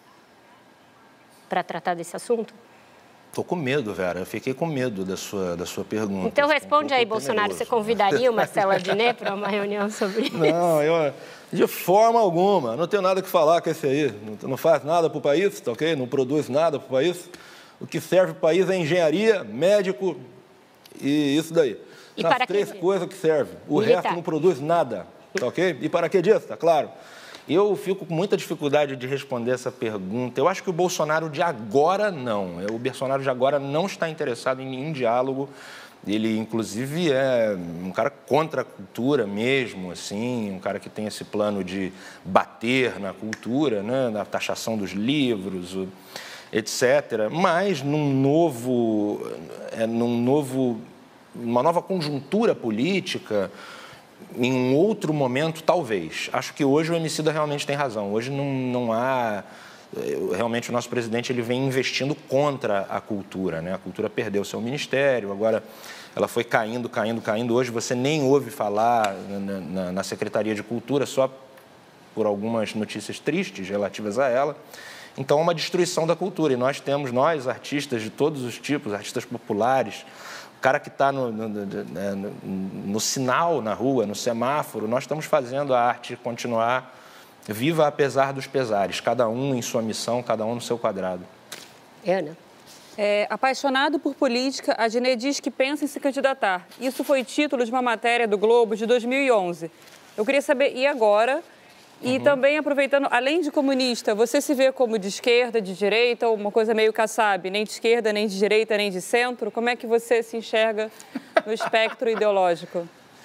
para tratar desse assunto? Estou com medo, Vera. Eu fiquei com medo da sua, da sua pergunta. Então responde um aí, Bolsonaro. Temeroso. Você convidaria o Marcelo Adnet para uma reunião sobre isso? Não, eu, de forma alguma. Não tenho nada que falar com esse aí. Não, não faz nada para o país, tá ok? Não produz nada para o país. O que serve para o país é engenharia, médico e isso daí. E Nas para três que coisas que servem. O Militar. resto não produz nada, tá ok? E para que disso, tá claro? Eu fico com muita dificuldade de responder essa pergunta. Eu acho que o Bolsonaro de agora não. O Bolsonaro de agora não está interessado em nenhum diálogo. Ele, inclusive, é um cara contra a cultura mesmo, assim, um cara que tem esse plano de bater na cultura, né, na taxação dos livros, etcétera. Mas num novo, é, num novo, uma nova conjuntura política, em um outro momento, talvez. Acho que hoje o Emicida realmente tem razão. Hoje não, não há... Realmente o nosso presidente ele vem investindo contra a cultura, né? A cultura perdeu seu ministério, agora ela foi caindo, caindo, caindo. Hoje você nem ouve falar na, na, na Secretaria de Cultura, só por algumas notícias tristes relativas a ela. Então, é uma destruição da cultura. E nós temos, nós, artistas de todos os tipos, artistas populares, o cara que está no, no, no, no sinal na rua, no semáforo, nós estamos fazendo a arte continuar viva apesar dos pesares, cada um em sua missão, cada um no seu quadrado. Ana? É, apaixonado por política, Adnet diz que pensa em se candidatar. Isso foi título de uma matéria do Globo de dois mil e onze. Eu queria saber, e agora? E uhum. também aproveitando, além de comunista, você se vê como de esquerda, de direita, ou uma coisa meio Kassab, nem de esquerda, nem de direita, nem de centro? Como é que você se enxerga no espectro ideológico?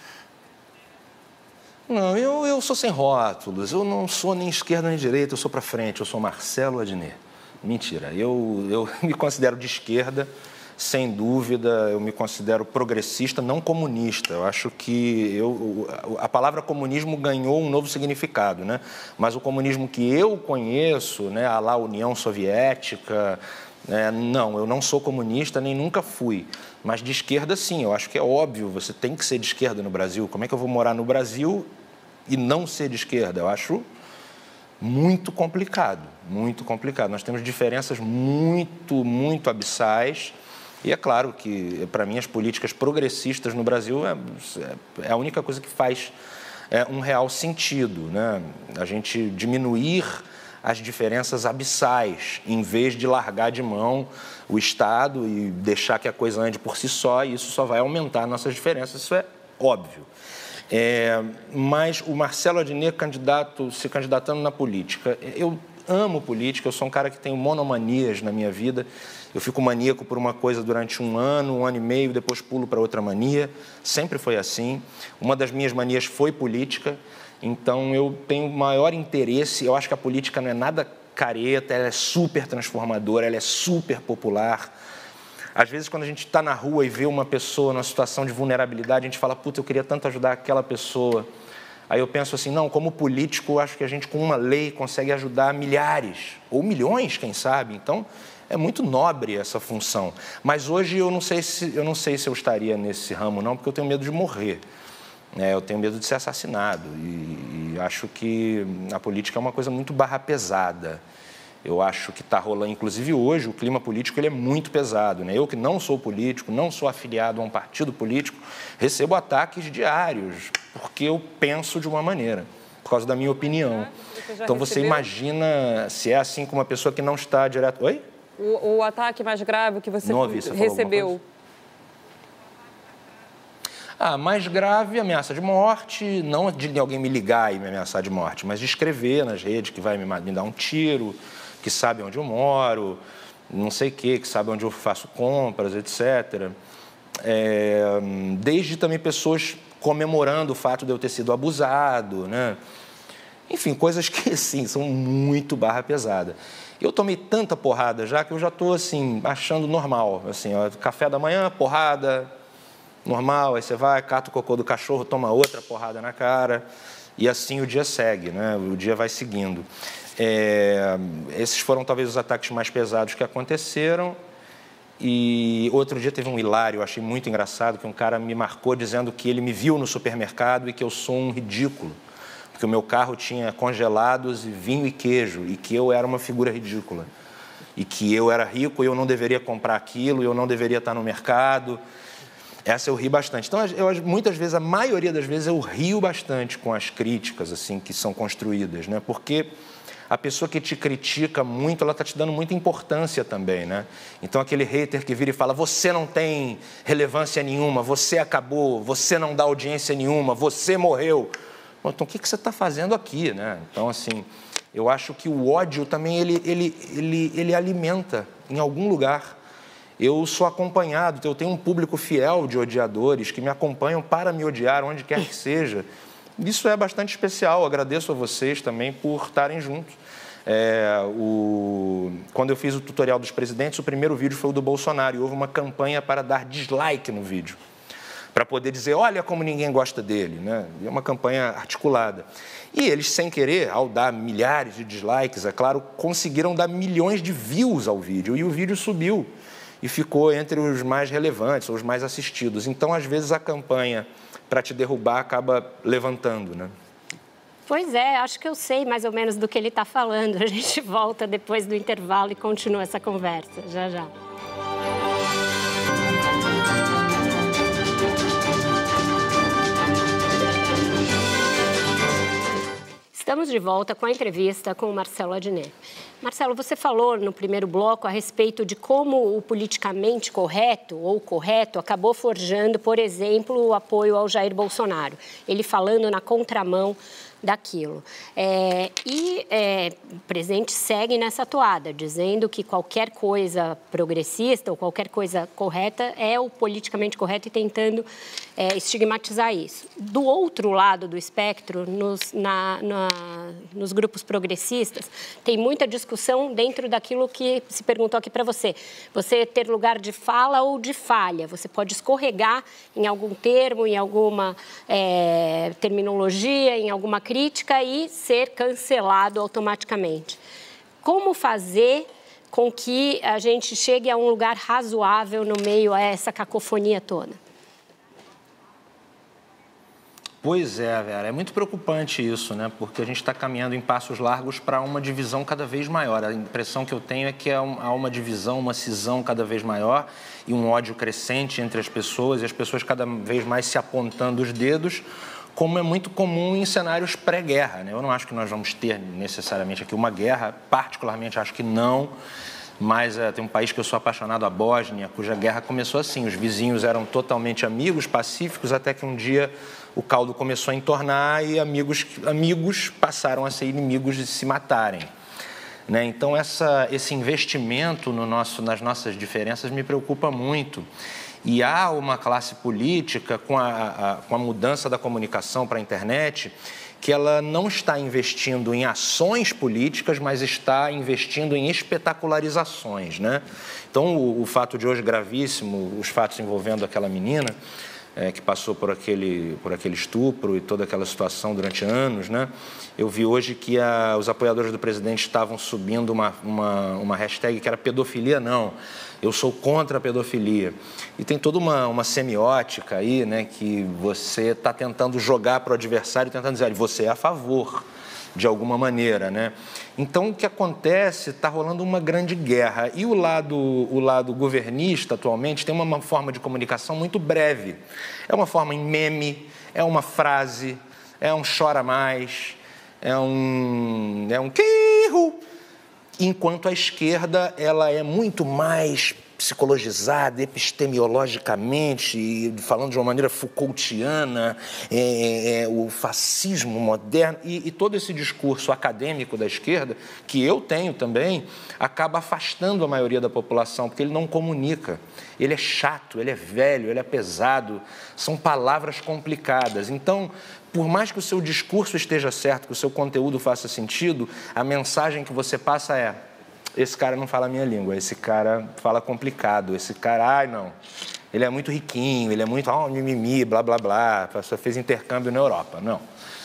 Não, eu, eu sou sem rótulos, eu não sou nem esquerda nem direita, eu sou para frente, eu sou Marcelo Adnet. Mentira, eu, eu me considero de esquerda, sem dúvida, eu me considero progressista, não comunista. Eu acho que eu, a palavra comunismo ganhou um novo significado, né? Mas o comunismo que eu conheço, né, a lá União Soviética, né, não, eu não sou comunista, nem nunca fui. Mas de esquerda, sim, eu acho que é óbvio, você tem que ser de esquerda no Brasil. Como é que eu vou morar no Brasil e não ser de esquerda? Eu acho muito complicado, muito complicado. Nós temos diferenças muito, muito abissais e é claro que, para mim, as políticas progressistas no Brasil é, é a única coisa que faz é, um real sentido, né? A gente diminuir as diferenças abissais, em vez de largar de mão o Estado e deixar que a coisa ande por si só, e isso só vai aumentar nossas diferenças, isso é óbvio. É, mas o Marcelo Adnet candidato, se candidatando na política, eu amo política, eu sou um cara que tem monomanias na minha vida, eu fico maníaco por uma coisa durante um ano, um ano e meio, depois pulo para outra mania, sempre foi assim. Uma das minhas manias foi política, então eu tenho maior interesse, eu acho que a política não é nada careta, ela é super transformadora, ela é super popular. Às vezes, quando a gente está na rua e vê uma pessoa numa situação de vulnerabilidade, a gente fala, puta, eu queria tanto ajudar aquela pessoa. Aí eu penso assim, não, como político, eu acho que a gente, com uma lei, consegue ajudar milhares, ou milhões, quem sabe. Então, é muito nobre essa função. Mas hoje eu não sei se eu, não sei se eu estaria nesse ramo, não, porque eu tenho medo de morrer. É, eu tenho medo de ser assassinado. E, e acho que a política é uma coisa muito barra pesada. Eu acho que está rolando, inclusive hoje, o clima político ele é muito pesado, né? Eu que não sou político, não sou afiliado a um partido político, recebo ataques diários, porque eu penso de uma maneira, por causa da minha opinião. Você então você recebeu? Imagina se é assim com uma pessoa que não está direto... Oi? O, o ataque mais grave que você, ouvi, você recebeu? Ah, mais grave, ameaça de morte, não de alguém me ligar e me ameaçar de morte, mas de escrever nas redes que vai me, me dar um tiro, que sabe onde eu moro, não sei o quê, que sabe onde eu faço compras, etcétera. É, desde também pessoas comemorando o fato de eu ter sido abusado, né? Enfim, coisas que, sim, são muito barra pesada. Eu tomei tanta porrada já que eu já estou, assim, achando normal. Assim, ó, café da manhã, porrada, normal, aí você vai, cata o cocô do cachorro, toma outra porrada na cara, e assim o dia segue, né? O dia vai seguindo. É, esses foram talvez os ataques mais pesados que aconteceram. E outro dia teve um hilário, eu achei muito engraçado, que um cara me marcou dizendo que ele me viu no supermercado e que eu sou um ridículo, porque o meu carro tinha congelados e vinho e queijo, e que eu era uma figura ridícula, e que eu era rico e eu não deveria comprar aquilo, e eu não deveria estar no mercado. Essa eu ri bastante. Então, eu, muitas vezes, a maioria das vezes, eu rio bastante com as críticas assim, que são construídas, né? Porque a pessoa que te critica muito, ela está te dando muita importância também, né? Então, aquele hater que vira e fala, você não tem relevância nenhuma, você acabou, você não dá audiência nenhuma, você morreu. Bom, então, o que, que você está fazendo aqui, né? Então, assim, eu acho que o ódio também, ele, ele, ele, ele alimenta em algum lugar. Eu sou acompanhado, eu tenho um público fiel de odiadores que me acompanham para me odiar, onde quer que seja. Isso é bastante especial, eu agradeço a vocês também por estarem juntos. É, o... Quando eu fiz o tutorial dos presidentes, o primeiro vídeo foi o do Bolsonaro, e houve uma campanha para dar dislike no vídeo, para poder dizer, olha como ninguém gosta dele, né? É uma campanha articulada. E eles, sem querer, ao dar milhares de dislikes, é claro, conseguiram dar milhões de views ao vídeo, e o vídeo subiu e ficou entre os mais relevantes, os mais assistidos. Então, às vezes, a campanha para te derrubar acaba levantando, né? Pois é, acho que eu sei mais ou menos do que ele está falando. A gente volta depois do intervalo e continua essa conversa. Já, já. Estamos de volta com a entrevista com o Marcelo Adnet. Marcelo, você falou no primeiro bloco a respeito de como o politicamente correto ou correto acabou forjando, por exemplo, o apoio ao Jair Bolsonaro. Ele falando na contramão daquilo. É, e é, o presidente segue nessa toada, dizendo que qualquer coisa progressista ou qualquer coisa correta é o politicamente correto e tentando é, estigmatizar isso. Do outro lado do espectro, nos, na, na, nos grupos progressistas, tem muita discussão dentro daquilo que se perguntou aqui para você. Você ter lugar de fala ou de falha. Você pode escorregar em algum termo, em alguma é, terminologia, em alguma crítica e ser cancelado automaticamente. Como fazer com que a gente chegue a um lugar razoável no meio a essa cacofonia toda? Pois é, Vera, é muito preocupante isso, né? Porque a gente está caminhando em passos largos para uma divisão cada vez maior. A impressão que eu tenho é que há uma divisão, uma cisão cada vez maior e um ódio crescente entre as pessoas e as pessoas cada vez mais se apontando os dedos, como é muito comum em cenários pré-guerra, né? Eu não acho que nós vamos ter necessariamente aqui uma guerra, particularmente acho que não, mas é, tem um país que eu sou apaixonado, a Bósnia, cuja guerra começou assim, os vizinhos eram totalmente amigos, pacíficos, até que um dia o caldo começou a entornar e amigos, amigos passaram a ser inimigos de se matarem. Né? Então, essa, esse investimento no nosso, nas nossas diferenças me preocupa muito. E há uma classe política, com a, a, com a mudança da comunicação para a internet, que ela não está investindo em ações políticas, mas está investindo em espetacularizações, né? Então, o, o fato de hoje gravíssimo, os fatos envolvendo aquela menina, É, que passou por aquele, por aquele estupro e toda aquela situação durante anos, né? Eu vi hoje que a, os apoiadores do presidente estavam subindo uma, uma, uma hashtag que era pedofilia não, eu sou contra a pedofilia. E tem toda uma, uma semiótica aí, né, que você está tentando jogar para o adversário, tentando dizer, você é a favor, de alguma maneira, né? Então, o que acontece, está rolando uma grande guerra. E o lado, o lado governista, atualmente, tem uma, uma forma de comunicação muito breve. É uma forma em meme, é uma frase, é um chora mais, é um... é um quiru. Enquanto a esquerda, ela é muito mais psicologizada, epistemologicamente, falando de uma maneira Foucaultiana, é, é, o fascismo moderno, e, e todo esse discurso acadêmico da esquerda, que eu tenho também, acaba afastando a maioria da população, porque ele não comunica. Ele é chato, ele é velho, ele é pesado, são palavras complicadas. Então, por mais que o seu discurso esteja certo, que o seu conteúdo faça sentido, a mensagem que você passa é: esse cara não fala a minha língua, esse cara fala complicado, esse cara, ai não, ele é muito riquinho, ele é muito, ó, oh, mimimi, blá, blá, blá, só fez intercâmbio na Europa. Não.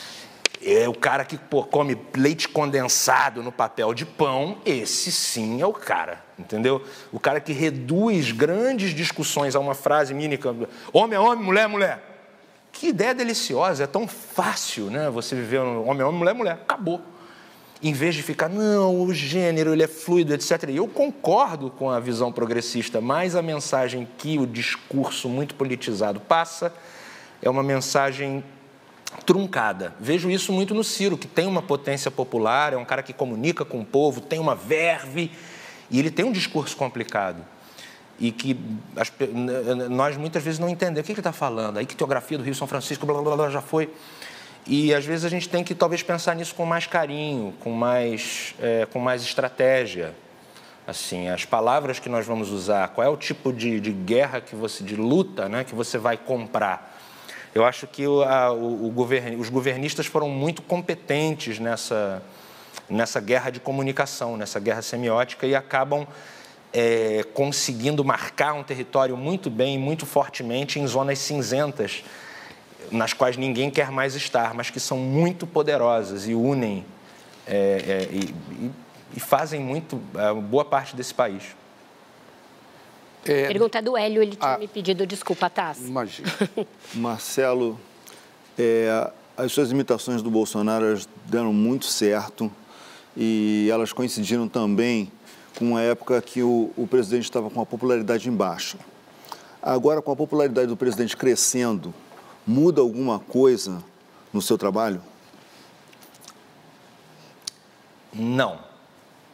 É o cara que, pô, come leite condensado no papel de pão, esse sim é o cara, entendeu? O cara que reduz grandes discussões a uma frase mínica, homem é homem, mulher é mulher. Que ideia deliciosa, é tão fácil, né? Você viver um homem é homem, mulher é mulher, acabou. Em vez de ficar, não, o gênero, ele é fluido, etcétera. E eu concordo com a visão progressista, mas a mensagem que o discurso muito politizado passa é uma mensagem truncada. Vejo isso muito no Ciro, que tem uma potência popular, é um cara que comunica com o povo, tem uma verve, e ele tem um discurso complicado. E que as, nós muitas vezes não entendemos o que ele está falando. A ictiografia do Rio São Francisco, blá, blá, blá, já foi... E, às vezes, a gente tem que, talvez, pensar nisso com mais carinho, com mais, é, com mais estratégia. Assim, as palavras que nós vamos usar, qual é o tipo de, de guerra, que você, de luta, né, que você vai comprar. Eu acho que o, a, o, o govern, os governistas foram muito competentes nessa, nessa guerra de comunicação, nessa guerra semiótica, e acabam é, conseguindo marcar um território muito bem, muito fortemente, em zonas cinzentas, nas quais ninguém quer mais estar, mas que são muito poderosas e unem é, é, e, e fazem muito, é, boa parte desse país. É, Pergunta do Hélio, ele tinha a, me pedido desculpa, Tassi. Imagina. Marcelo, é, as suas imitações do Bolsonaro elas deram muito certo e elas coincidiram também com uma época que o, o presidente estava com a popularidade em baixa. Agora, com a popularidade do presidente crescendo, muda alguma coisa no seu trabalho? Não.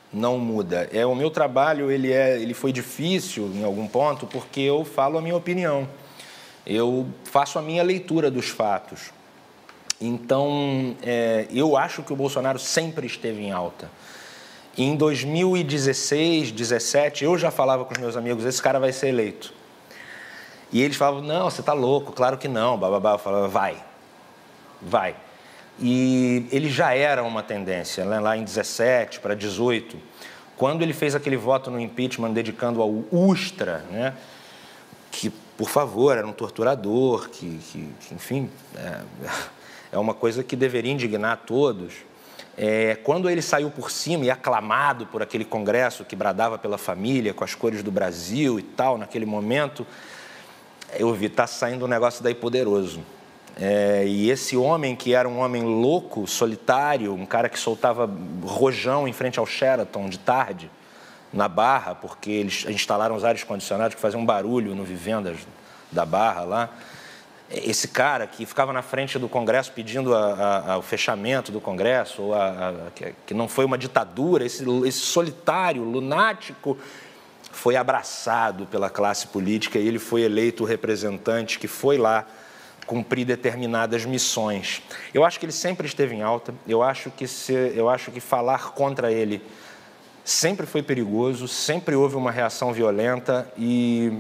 não muda. É, o meu trabalho ele, é, ele foi difícil em algum ponto porque eu falo a minha opinião. Eu faço a minha leitura dos fatos. Então, é, eu acho que o Bolsonaro sempre esteve em alta. Em dois mil e dezesseis, dezessete, eu já falava com os meus amigos, esse cara vai ser eleito. E eles falavam, não, você está louco, claro que não, bababá. Eu falava, vai, vai. E ele já era uma tendência, né? Lá em dezessete para dezoito, quando ele fez aquele voto no impeachment dedicando ao Ustra, né? Que, por favor, era um torturador, que, que, que enfim, é, é uma coisa que deveria indignar a todos. É, quando ele saiu por cima e aclamado por aquele congresso que bradava pela família, com as cores do Brasil e tal, naquele momento, eu vi, tá saindo um negócio daí poderoso. É, e esse homem, que era um homem louco, solitário, um cara que soltava rojão em frente ao Sheraton de tarde, na Barra, porque eles instalaram os ares condicionados que faziam um barulho no Vivendas da Barra lá. Esse cara que ficava na frente do Congresso pedindo a, a, a, o fechamento do Congresso, ou a, a, que, que não foi uma ditadura, esse, esse solitário, lunático, foi abraçado pela classe política e ele foi eleito o representante que foi lá cumprir determinadas missões. Eu acho que ele sempre esteve em alta, eu acho que, se, eu acho que falar contra ele sempre foi perigoso, sempre houve uma reação violenta e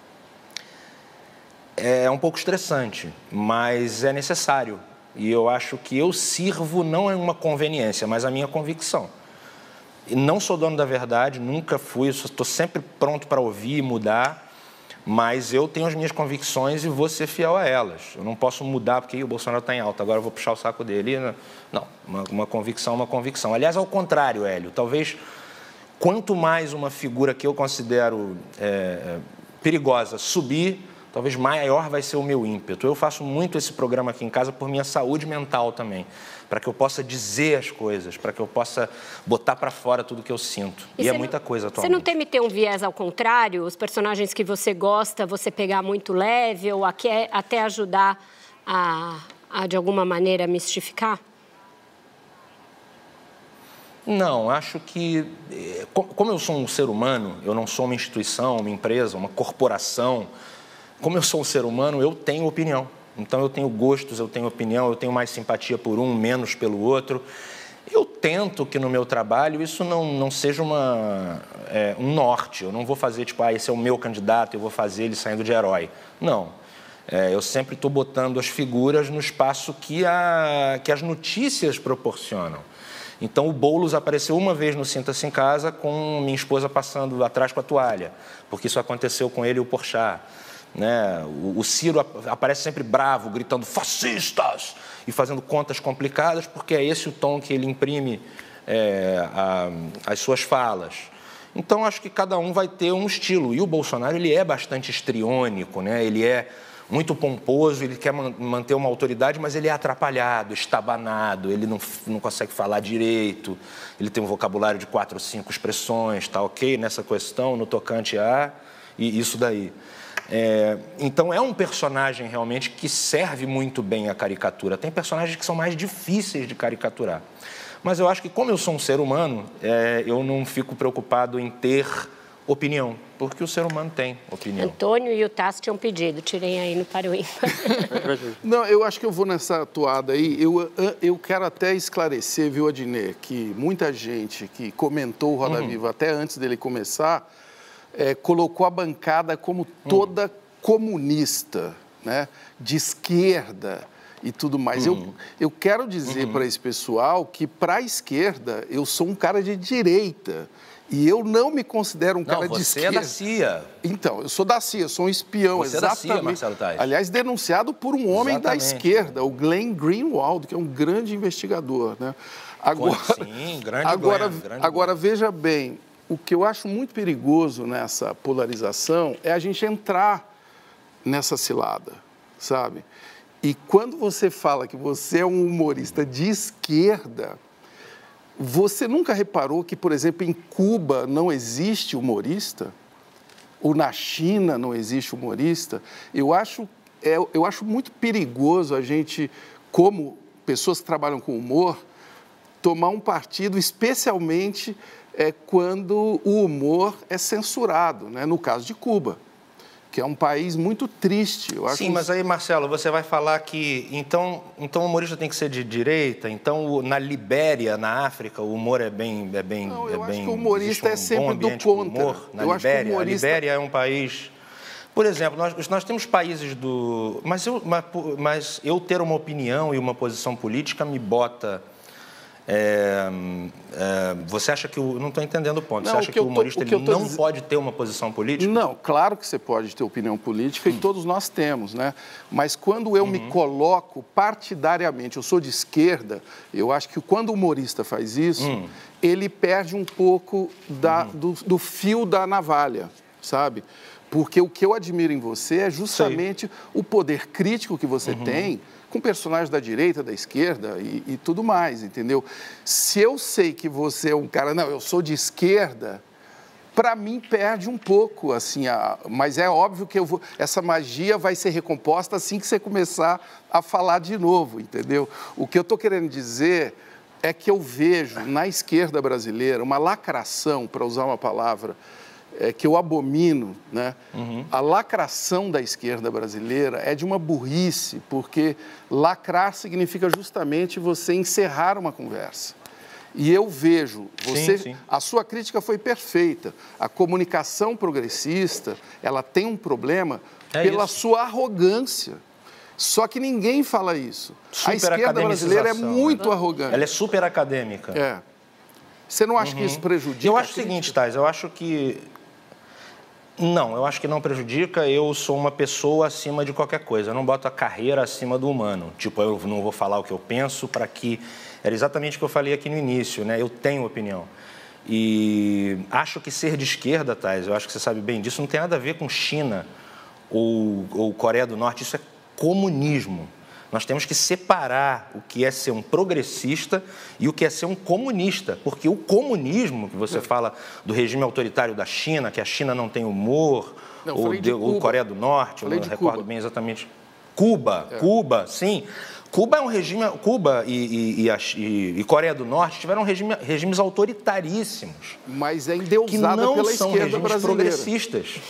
é um pouco estressante, mas é necessário. E eu acho que eu sirvo não é uma conveniência, mas a minha convicção. E não sou dono da verdade, nunca fui, estou sempre pronto para ouvir e mudar, mas eu tenho as minhas convicções e vou ser fiel a elas. Eu não posso mudar porque o Bolsonaro está em alta, agora eu vou puxar o saco dele. Não, uma, uma convicção é uma convicção. Aliás, ao contrário, Hélio, talvez quanto mais uma figura que eu considero é, perigosa subir, talvez maior vai ser o meu ímpeto. Eu faço muito esse programa aqui em casa por minha saúde mental também, para que eu possa dizer as coisas, para que eu possa botar para fora tudo que eu sinto. E, e é muita não, coisa atualmente. Você não teme ter um viés ao contrário? Os personagens que você gosta, você pegar muito leve ou até ajudar a, a, de alguma maneira, mistificar? Não, acho que, como eu sou um ser humano, eu não sou uma instituição, uma empresa, uma corporação, como eu sou um ser humano, eu tenho opinião. Então, eu tenho gostos, eu tenho opinião, eu tenho mais simpatia por um, menos pelo outro. Eu tento que no meu trabalho isso não, não seja uma, é, um norte. Eu não vou fazer, tipo, ah, esse é o meu candidato, eu vou fazer ele saindo de herói. Não. É, eu sempre estou botando as figuras no espaço que, a, que as notícias proporcionam. Então, o Boulos apareceu uma vez no Sinta-se em Casa com minha esposa passando atrás com a toalha, porque isso aconteceu com ele e o Porchat. Né? O, o Ciro aparece sempre bravo, gritando fascistas e fazendo contas complicadas, porque é esse o tom que ele imprime é, a, as suas falas. Então, acho que cada um vai ter um estilo. E o Bolsonaro, ele é bastante histriônico, né? Ele é muito pomposo, ele quer manter uma autoridade, mas ele é atrapalhado, estabanado, ele não, não consegue falar direito, ele tem um vocabulário de quatro ou cinco expressões, tá ok nessa questão, no tocante a, e isso daí. É, então, é um personagem realmente que serve muito bem a caricatura. Tem personagens que são mais difíceis de caricaturar. Mas eu acho que, como eu sou um ser humano, é, eu não fico preocupado em ter opinião, porque o ser humano tem opinião. Antônio e o Tasso tinham pedido, tirem aí no Para o Ímpar. Não, eu acho que eu vou nessa toada aí. Eu, eu quero até esclarecer, viu, Adnet, que muita gente que comentou o Roda Viva uhum. até antes dele começar, É, colocou a bancada como toda hum. comunista, né? De esquerda e tudo mais. Hum. Eu, eu quero dizer hum. para esse pessoal que, para a esquerda, eu sou um cara de direita. E eu não me considero um não, cara de esquerda. Você é da C I A. Então, eu sou da C I A, eu sou um espião. Você exatamente. é da C I A, Marcelo Tais. Aliás, denunciado por um homem exatamente. da esquerda, o Glenn Greenwald, que é um grande investigador, né? Agora, Sim, grande agora, Glenn, grande agora Glenn. Veja bem, o que eu acho muito perigoso nessa polarização é a gente entrar nessa cilada, sabe? E quando você fala que você é um humorista de esquerda, você nunca reparou que, por exemplo, em Cuba não existe humorista? Ou na China não existe humorista? Eu acho, é, eu acho muito perigoso a gente, como pessoas que trabalham com humor, tomar um partido especialmente é quando o humor é censurado, né? No caso de Cuba, que é um país muito triste. Eu acho Sim, que... mas aí, Marcelo, você vai falar que então, então o humorista tem que ser de direita, então na Libéria, na África, o humor é bem... É bem Não, eu é acho bem, que o humorista um é sempre do contra. Humor, na eu Libéria. acho que o humorista... A Libéria é um país... Por exemplo, nós, nós temos países do... Mas eu, mas, mas eu ter uma opinião e uma posição política me bota... É, é, você acha que o... Não estou entendendo o ponto. Não, você acha o que o humorista tô, o ele não diz... pode ter uma posição política? Não, claro que você pode ter opinião política, hum. e todos nós temos, né? Mas quando eu uhum. me coloco partidariamente, eu sou de esquerda, eu acho que quando o humorista faz isso, hum. ele perde um pouco da, hum. do, do fio da navalha, sabe? Porque o que eu admiro em você é justamente Sei. o poder crítico que você uhum. tem com personagens da direita, da esquerda e, e tudo mais, entendeu? Se eu sei que você é um cara, não, eu sou de esquerda, para mim perde um pouco, assim, a, mas é óbvio que eu vou, essa magia vai ser recomposta assim que você começar a falar de novo, entendeu? O que eu estou querendo dizer é que eu vejo na esquerda brasileira uma lacração, para usar uma palavra, É, que eu abomino, né? Uhum. A lacração da esquerda brasileira é de uma burrice, porque lacrar significa justamente você encerrar uma conversa. E eu vejo, você, sim, sim. a sua crítica foi perfeita. A comunicação progressista, ela tem um problema é pela isso. sua arrogância. Só que ninguém fala isso. A esquerda brasileira é muito né? arrogante. Ela é super acadêmica. É. Você não acha uhum. que isso prejudica? Eu acho o seguinte, Thais, eu acho que... Não, eu acho que não prejudica. Eu sou uma pessoa acima de qualquer coisa. Eu não boto a carreira acima do humano. Tipo, eu não vou falar o que eu penso para que... Era exatamente o que eu falei aqui no início, né? Eu tenho opinião. E acho que ser de esquerda, Thais, eu acho que você sabe bem disso, não tem nada a ver com China ou, ou Coreia do Norte. Isso é comunismo. Nós temos que separar o que é ser um progressista e o que é ser um comunista, porque o comunismo, que você fala do regime autoritário da China, que a China não tem humor, não, ou, de, ou Coreia do Norte, eu não recordo Cuba. bem exatamente. Cuba, é. Cuba, sim. Cuba é um regime, Cuba e, e, e, e Coreia do Norte tiveram regime, regimes autoritaríssimos. Mas é endeusada pela esquerda brasileira. Que não são regimes progressistas.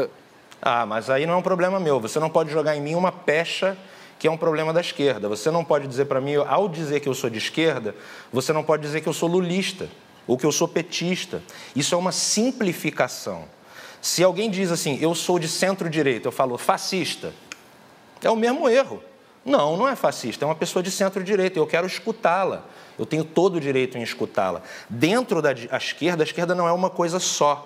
Ah, mas aí não é um problema meu. Você não pode jogar em mim uma pecha que é um problema da esquerda. Você não pode dizer para mim, ao dizer que eu sou de esquerda, você não pode dizer que eu sou lulista ou que eu sou petista. Isso é uma simplificação. Se alguém diz assim, eu sou de centro-direita, eu falo fascista, é o mesmo erro. Não, não é fascista, é uma pessoa de centro-direita, eu quero escutá-la. Eu tenho todo o direito em escutá-la. Dentro da esquerda, a esquerda não é uma coisa só.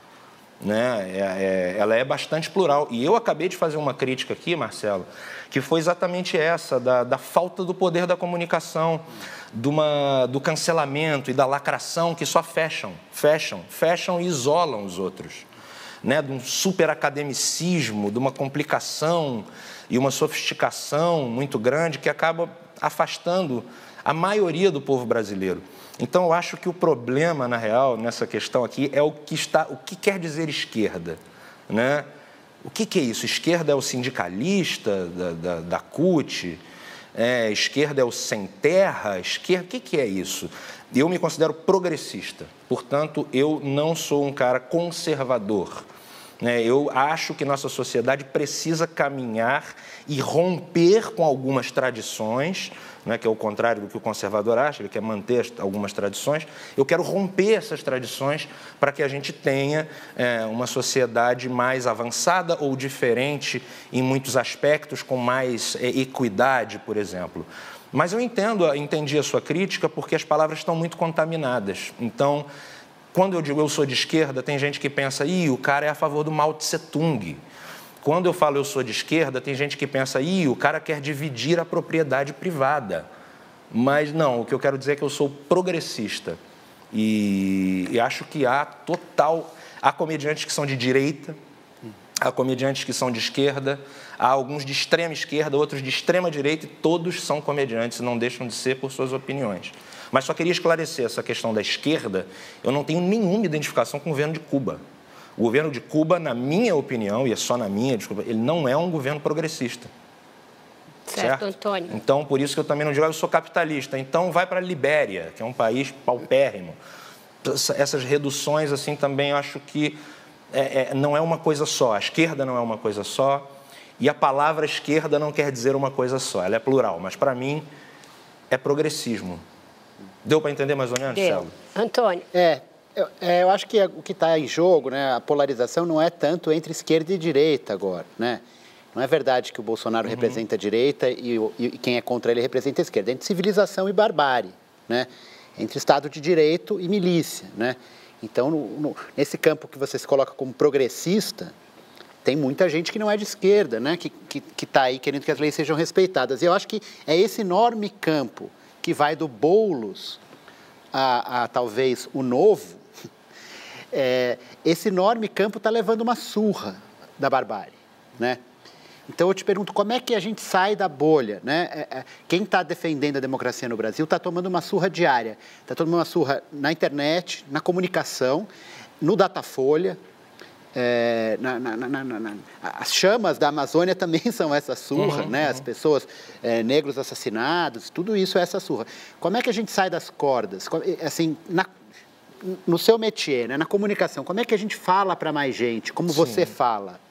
Né? É, é, ela é bastante plural. E eu acabei de fazer uma crítica aqui, Marcelo, que foi exatamente essa, da, da falta do poder da comunicação, de uma, do cancelamento e da lacração que só fecham, fecham, fecham e isolam os outros. Né? De um superacademicismo, de uma complicação e uma sofisticação muito grande que acaba afastando a maioria do povo brasileiro. Então, eu acho que o problema, na real, nessa questão aqui, é o que, está, o que quer dizer esquerda, né? O que, que é isso? Esquerda é o sindicalista da, da, da C U T? É, esquerda é o sem terra? Esquerda, o que, que é isso? Eu me considero progressista, portanto, eu não sou um cara conservador. Né? Eu acho que nossa sociedade precisa caminhar e romper com algumas tradições, né, que é o contrário do que o conservador acha, ele quer manter algumas tradições. Eu quero romper essas tradições para que a gente tenha é, uma sociedade mais avançada ou diferente em muitos aspectos, com mais é, equidade, por exemplo. Mas eu entendo, entendi a sua crítica porque as palavras estão muito contaminadas. Então, quando eu digo eu sou de esquerda, tem gente que pensa, ih, o cara é a favor do Mao Tse Tung. Quando eu falo eu sou de esquerda, tem gente que pensa, ih, o cara quer dividir a propriedade privada. Mas não, o que eu quero dizer é que eu sou progressista. E, e acho que há total... Há comediantes que são de direita, há comediantes que são de esquerda, há alguns de extrema esquerda, outros de extrema direita, e todos são comediantes e não deixam de ser por suas opiniões. Mas só queria esclarecer essa questão da esquerda, eu não tenho nenhuma identificação com o governo de Cuba. O governo de Cuba, na minha opinião, e é só na minha, desculpa, ele não é um governo progressista. Certo, certo, Antônio. Então, por isso que eu também não digo, ah, eu sou capitalista. Então, vai para a Libéria, que é um país paupérrimo. essas reduções, assim, também eu acho que é, é, não é uma coisa só. A esquerda não é uma coisa só. E a palavra esquerda não quer dizer uma coisa só. Ela é plural, mas para mim é progressismo. Deu para entender mais ou menos, Deu. Célio? Antônio. É, eu, é, eu acho que o que está em jogo, né, a polarização não é tanto entre esquerda e direita agora, né? Não é verdade que o Bolsonaro uhum. representa a direita e, e quem é contra ele representa a esquerda. É entre civilização e barbárie, né? Entre Estado de Direito e milícia, né? Então, no, no, nesse campo que você se coloca como progressista, tem muita gente que não é de esquerda, né? Que que que está aí querendo que as leis sejam respeitadas. E eu acho que é esse enorme campo que vai do Boulos a, a talvez o Novo, é, esse enorme campo está levando uma surra da barbárie, né? Então, eu te pergunto, como é que a gente sai da bolha, né? Quem está defendendo a democracia no Brasil está tomando uma surra diária. Está tomando uma surra na internet, na comunicação, no Datafolha. É, na, na, na, na, na, as chamas da Amazônia também são essa surra, uhum, né? Uhum. As pessoas, é, negros assassinados, tudo isso é essa surra. Como é que a gente sai das cordas? Assim, na, no seu métier, né? Na comunicação, como é que a gente fala para mais gente? Como Sim. você fala?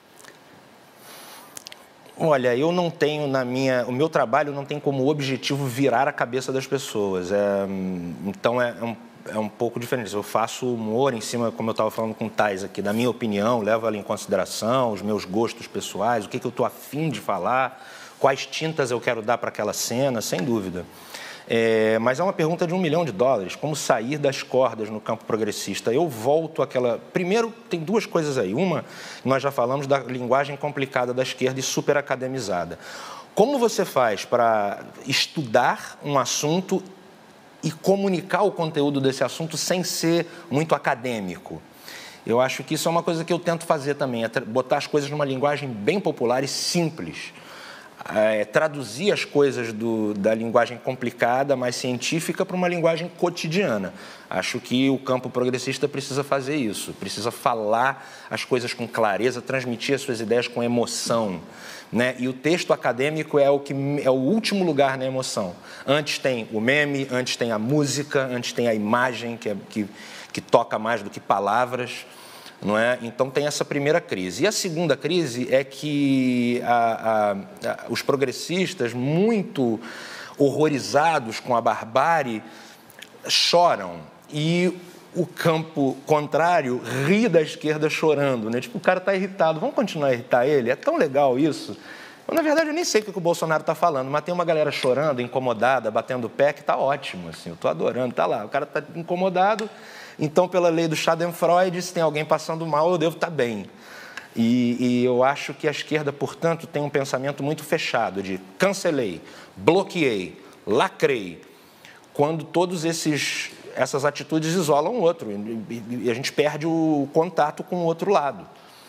Olha, eu não tenho na minha... O meu trabalho não tem como objetivo virar a cabeça das pessoas. É, então, é, é, um, é um pouco diferente. Eu faço humor em cima, como eu estava falando com o Tais aqui, da minha opinião, levo ela em consideração, os meus gostos pessoais, o que, que eu estou afim de falar, quais tintas eu quero dar para aquela cena, sem dúvida. É, mas é uma pergunta de um milhão de dólares, como sair das cordas no campo progressista. Eu volto àquela... Primeiro, tem duas coisas aí. Uma, nós já falamos da linguagem complicada da esquerda e super academizada. Como você faz para estudar um assunto e comunicar o conteúdo desse assunto sem ser muito acadêmico? Eu acho que isso é uma coisa que eu tento fazer também, é botar as coisas numa linguagem bem popular e simples. É, traduzir as coisas do, da linguagem complicada, mais científica, para uma linguagem cotidiana. Acho que o campo progressista precisa fazer isso, precisa falar as coisas com clareza, transmitir as suas ideias com emoção, né? E o texto acadêmico é o, que, é o último lugar na emoção. Antes tem o meme, antes tem a música, antes tem a imagem, que, é, que, que toca mais do que palavras. Não é? Então, tem essa primeira crise. E a segunda crise é que a, a, a, os progressistas, muito horrorizados com a barbárie, choram. E o campo contrário ri da esquerda chorando. Né? Tipo, o cara está irritado, vamos continuar a irritar ele? É tão legal isso. Eu, na verdade, eu nem sei o que o Bolsonaro está falando, mas tem uma galera chorando, incomodada, batendo o pé, que está ótimo. Assim, eu estou adorando, está lá. O cara está incomodado. Então, pela lei do Schadenfreude, se tem alguém passando mal, eu devo estar bem. E, e eu acho que a esquerda, portanto, tem um pensamento muito fechado de cancelei, bloqueei, lacrei, quando todos esses essas atitudes isolam o outro e, e a gente perde o contato com o outro lado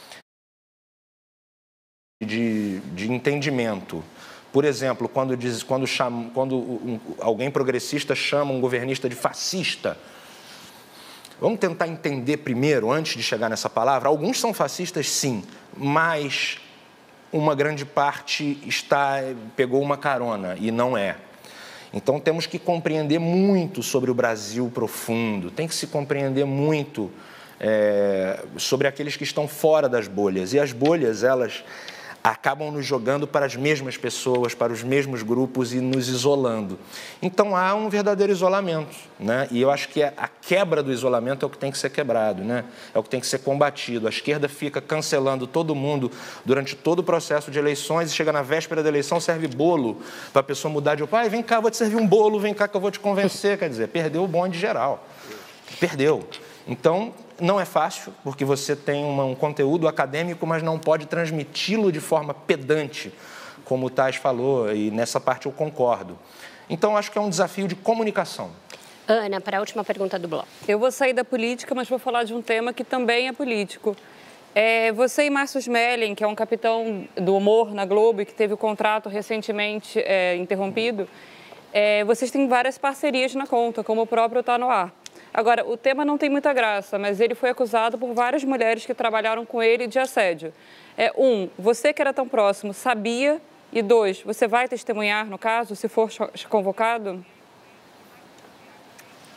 de, de entendimento. Por exemplo, quando, diz, quando, chama, quando um, alguém progressista chama um governista de fascista, vamos tentar entender primeiro, antes de chegar nessa palavra. Alguns são fascistas, sim, mas uma grande parte está, pegou uma carona e não é. Então, temos que compreender muito sobre o Brasil profundo, tem que se compreender muito é, sobre aqueles que estão fora das bolhas. E as bolhas, elas acabam nos jogando para as mesmas pessoas, para os mesmos grupos e nos isolando. Então, há um verdadeiro isolamento, né? E eu acho que a quebra do isolamento é o que tem que ser quebrado, né? É o que tem que ser combatido. A esquerda fica cancelando todo mundo durante todo o processo de eleições e chega na véspera da eleição, serve bolo para a pessoa mudar de opinião. Ah, vem cá, vou te servir um bolo, vem cá que eu vou te convencer. Quer dizer, perdeu o bonde geral. Perdeu. Então, não é fácil, porque você tem uma, um conteúdo acadêmico, mas não pode transmiti-lo de forma pedante, como o Tais falou, e nessa parte eu concordo. Então, acho que é um desafio de comunicação. Ana, para a última pergunta do bloco. Eu vou sair da política, mas vou falar de um tema que também é político. É, você e Márcio Smelling, que é um capitão do humor na Globo e que teve o contrato recentemente é, interrompido, é, vocês têm várias parcerias na conta, como o próprio Tá No Ar. Agora, o tema não tem muita graça, mas ele foi acusado por várias mulheres que trabalharam com ele de assédio. É, um, você que era tão próximo, sabia? E dois, você vai testemunhar no caso, se for convocado?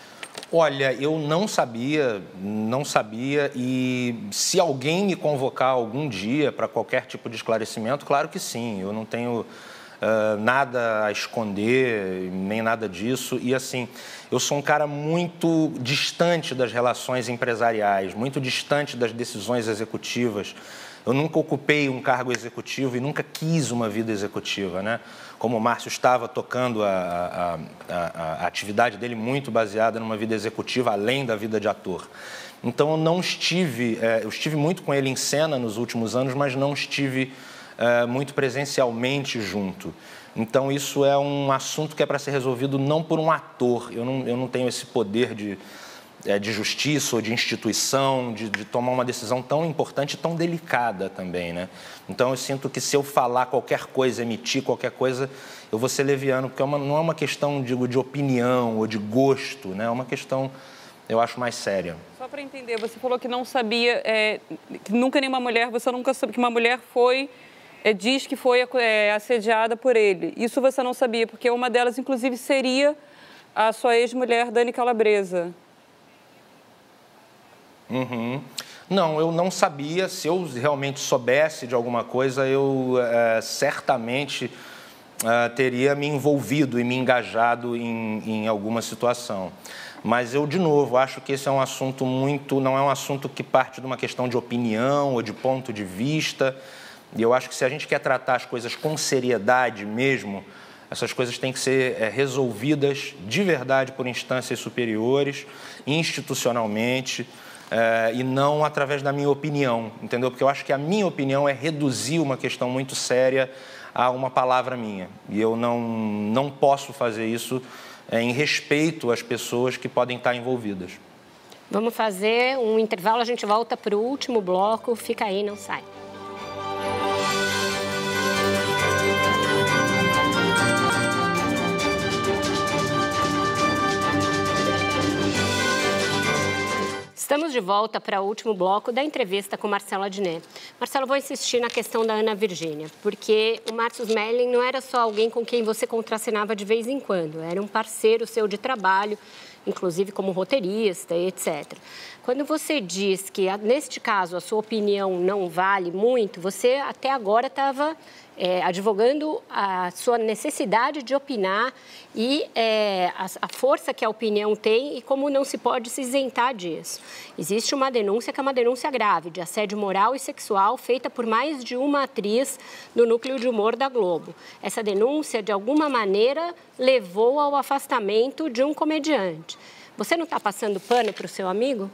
Olha, eu não sabia, não sabia, e se alguém me convocar algum dia para qualquer tipo de esclarecimento, claro que sim, eu não tenho uh, nada a esconder, nem nada disso, e assim, eu sou um cara muito distante das relações empresariais, muito distante das decisões executivas. Eu nunca ocupei um cargo executivo e nunca quis uma vida executiva, né? Como o Márcio estava tocando a, a, a, a atividade dele muito baseada numa vida executiva, além da vida de ator. Então, eu não estive, é, eu estive muito com ele em cena nos últimos anos, mas não estive é, muito presencialmente junto. Então, isso é um assunto que é para ser resolvido não por um ator. Eu não, eu não tenho esse poder de... de justiça ou de instituição, de, de tomar uma decisão tão importante e tão delicada também, né? Então, eu sinto que se eu falar qualquer coisa, emitir qualquer coisa, eu vou ser leviano, porque é uma, não é uma questão, digo, de opinião ou de gosto, né? É uma questão, eu acho, mais séria. Só para entender, você falou que não sabia, é, que nunca nenhuma mulher, você nunca soube que uma mulher foi, é, diz que foi é, assediada por ele. Isso você não sabia, porque uma delas, inclusive, seria a sua ex-mulher, Dani Calabresa. Uhum. Não, eu não sabia. Se eu realmente soubesse de alguma coisa, eu é, certamente é, teria me envolvido e me engajado em, em alguma situação. Mas eu, de novo, acho que esse é um assunto muito... não é um assunto que parte de uma questão de opinião ou de ponto de vista. E eu acho que se a gente quer tratar as coisas com seriedade mesmo, essas coisas têm que ser é, resolvidas de verdade por instâncias superiores, institucionalmente, É, e não através da minha opinião, entendeu? Porque eu acho que a minha opinião é reduzir uma questão muito séria a uma palavra minha. E eu não, não posso fazer isso é, em respeito às pessoas que podem estar envolvidas. Vamos fazer um intervalo, a gente volta para o último bloco. Fica aí, não sai. Estamos de volta para o último bloco da entrevista com Marcelo Adnet. Marcelo, vou insistir na questão da Ana Virgínia, porque o Márcio Smelling não era só alguém com quem você contracenava de vez em quando, era um parceiro seu de trabalho, inclusive como roteirista, etcétera. Quando você diz que, neste caso, a sua opinião não vale muito, você até agora estava é, advogando a sua necessidade de opinar e é, a, a força que a opinião tem e como não se pode se isentar disso. Existe uma denúncia que é uma denúncia grave de assédio moral e sexual feita por mais de uma atriz no núcleo de humor da Globo. Essa denúncia, de alguma maneira, levou ao afastamento de um comediante. Você não está passando pano para o seu amigo?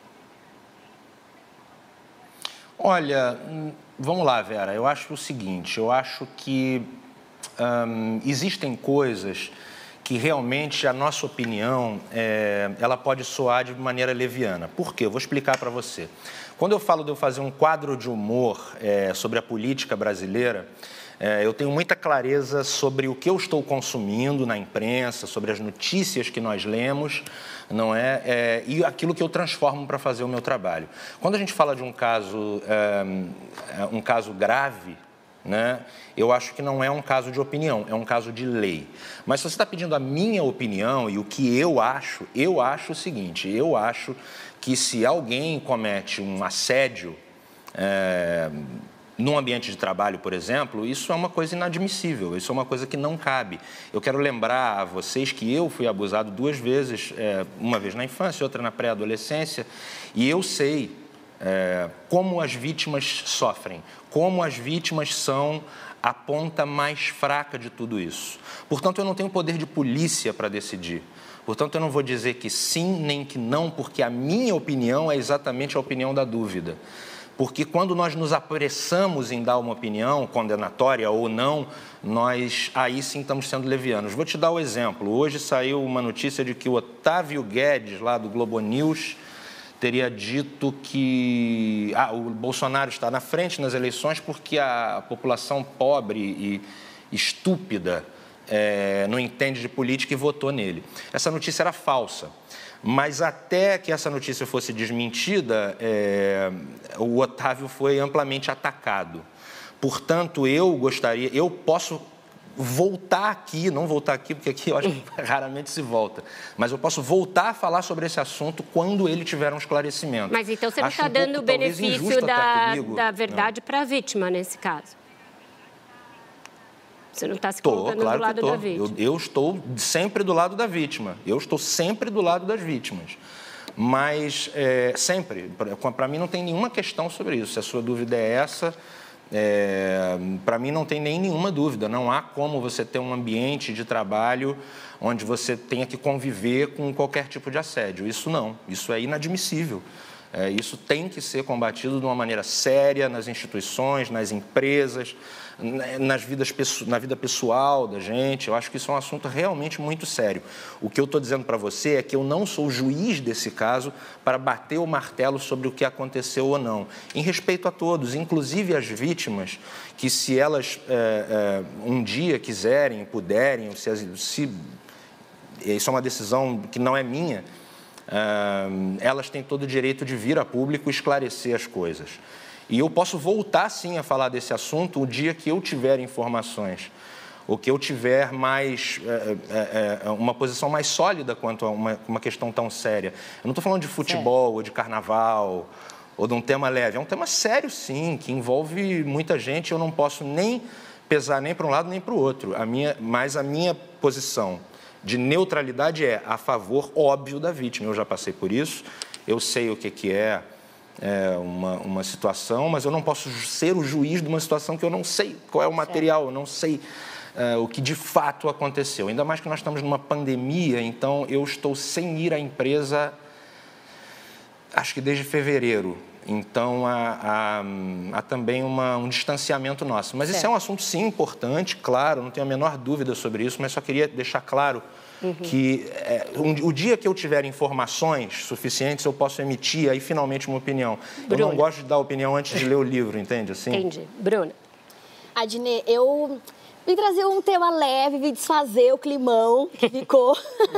Olha, vamos lá, Vera. Eu acho o seguinte, eu acho que hum, existem coisas que realmente a nossa opinião, é, ela pode soar de maneira leviana. Por quê? Eu vou explicar para você. Quando eu falo de eu fazer um quadro de humor é, sobre a política brasileira, é, eu tenho muita clareza sobre o que eu estou consumindo na imprensa, sobre as notícias que nós lemos, não é? é e aquilo que eu transformo para fazer o meu trabalho. Quando a gente fala de um caso, é, um caso grave, né, eu acho que não é um caso de opinião, é um caso de lei. Mas se você está pedindo a minha opinião e o que eu acho, eu acho o seguinte, eu acho que se alguém comete um assédio é, num ambiente de trabalho, por exemplo, isso é uma coisa inadmissível, isso é uma coisa que não cabe. Eu quero lembrar a vocês que eu fui abusado duas vezes, é, uma vez na infância, outra na pré-adolescência, e eu sei é, como as vítimas sofrem, como as vítimas são a ponta mais fraca de tudo isso. Portanto, eu não tenho poder de polícia para decidir. Portanto, eu não vou dizer que sim nem que não, porque a minha opinião é exatamente a opinião da dúvida. Porque quando nós nos apressamos em dar uma opinião, condenatória ou não, nós aí sim estamos sendo levianos. Vou te dar o exemplo. Hoje saiu uma notícia de que o Otávio Guedes, lá do Globo News, teria dito que ah, o Bolsonaro está na frente nas eleições porque a população pobre e estúpida é, não entende de política e votou nele. Essa notícia era falsa. Mas até que essa notícia fosse desmentida, é, o Otávio foi amplamente atacado. Portanto, eu gostaria, eu posso voltar aqui, não voltar aqui, porque aqui eu acho que raramente se volta, mas eu posso voltar a falar sobre esse assunto quando ele tiver um esclarecimento. Mas então você não Acho está um dando pouco, o benefício da, da verdade para a vítima, nesse caso? Você não está se colocando tô, claro do lado que tô. da vítima. Eu, eu estou sempre do lado da vítima. Eu estou sempre do lado das vítimas. Mas, é, sempre, para mim não tem nenhuma questão sobre isso. Se a sua dúvida é essa, é, para mim não tem nem nenhuma dúvida. Não há como você ter um ambiente de trabalho onde você tenha que conviver com qualquer tipo de assédio. Isso não, isso é inadmissível. É, isso tem que ser combatido de uma maneira séria nas instituições, nas empresas, nas vidas, na vida pessoal da gente. Eu acho que isso é um assunto realmente muito sério. O que eu estou dizendo para você é que eu não sou juiz desse caso para bater o martelo sobre o que aconteceu ou não. Em respeito a todos, inclusive as vítimas, que se elas é, é, um dia quiserem, puderem, se, se isso é uma decisão que não é minha, Uh, elas têm todo o direito de vir a público esclarecer as coisas. E eu posso voltar, sim, a falar desse assunto o dia que eu tiver informações, ou que eu tiver mais, é, é, é, uma posição mais sólida quanto a uma, uma questão tão séria. Eu não estou falando de futebol, certo, ou de carnaval, ou de um tema leve. É um tema sério, sim, que envolve muita gente. Eu não posso nem pesar nem para um lado nem para o outro. A minha, mas a minha posição de neutralidade é a favor, óbvio, da vítima. Eu já passei por isso, eu sei o que, que é, é uma, uma situação, mas eu não posso ser o juiz de uma situação que eu não sei qual é o material, eu não sei é, o que de fato aconteceu. Ainda mais que nós estamos numa pandemia, então eu estou sem ir à empresa, acho que desde fevereiro. Então, há, há, há também uma, um distanciamento nosso. Mas certo, esse é um assunto, sim, importante, claro, não tenho a menor dúvida sobre isso, mas só queria deixar claro uhum. que é, um, o dia que eu tiver informações suficientes, eu posso emitir aí finalmente uma opinião. Bruna. Eu não gosto de dar opinião antes de ler o livro, entende? Assim? Entendi. Bruna. Adnê, eu vim trazer um tema leve, vim desfazer o climão que ficou.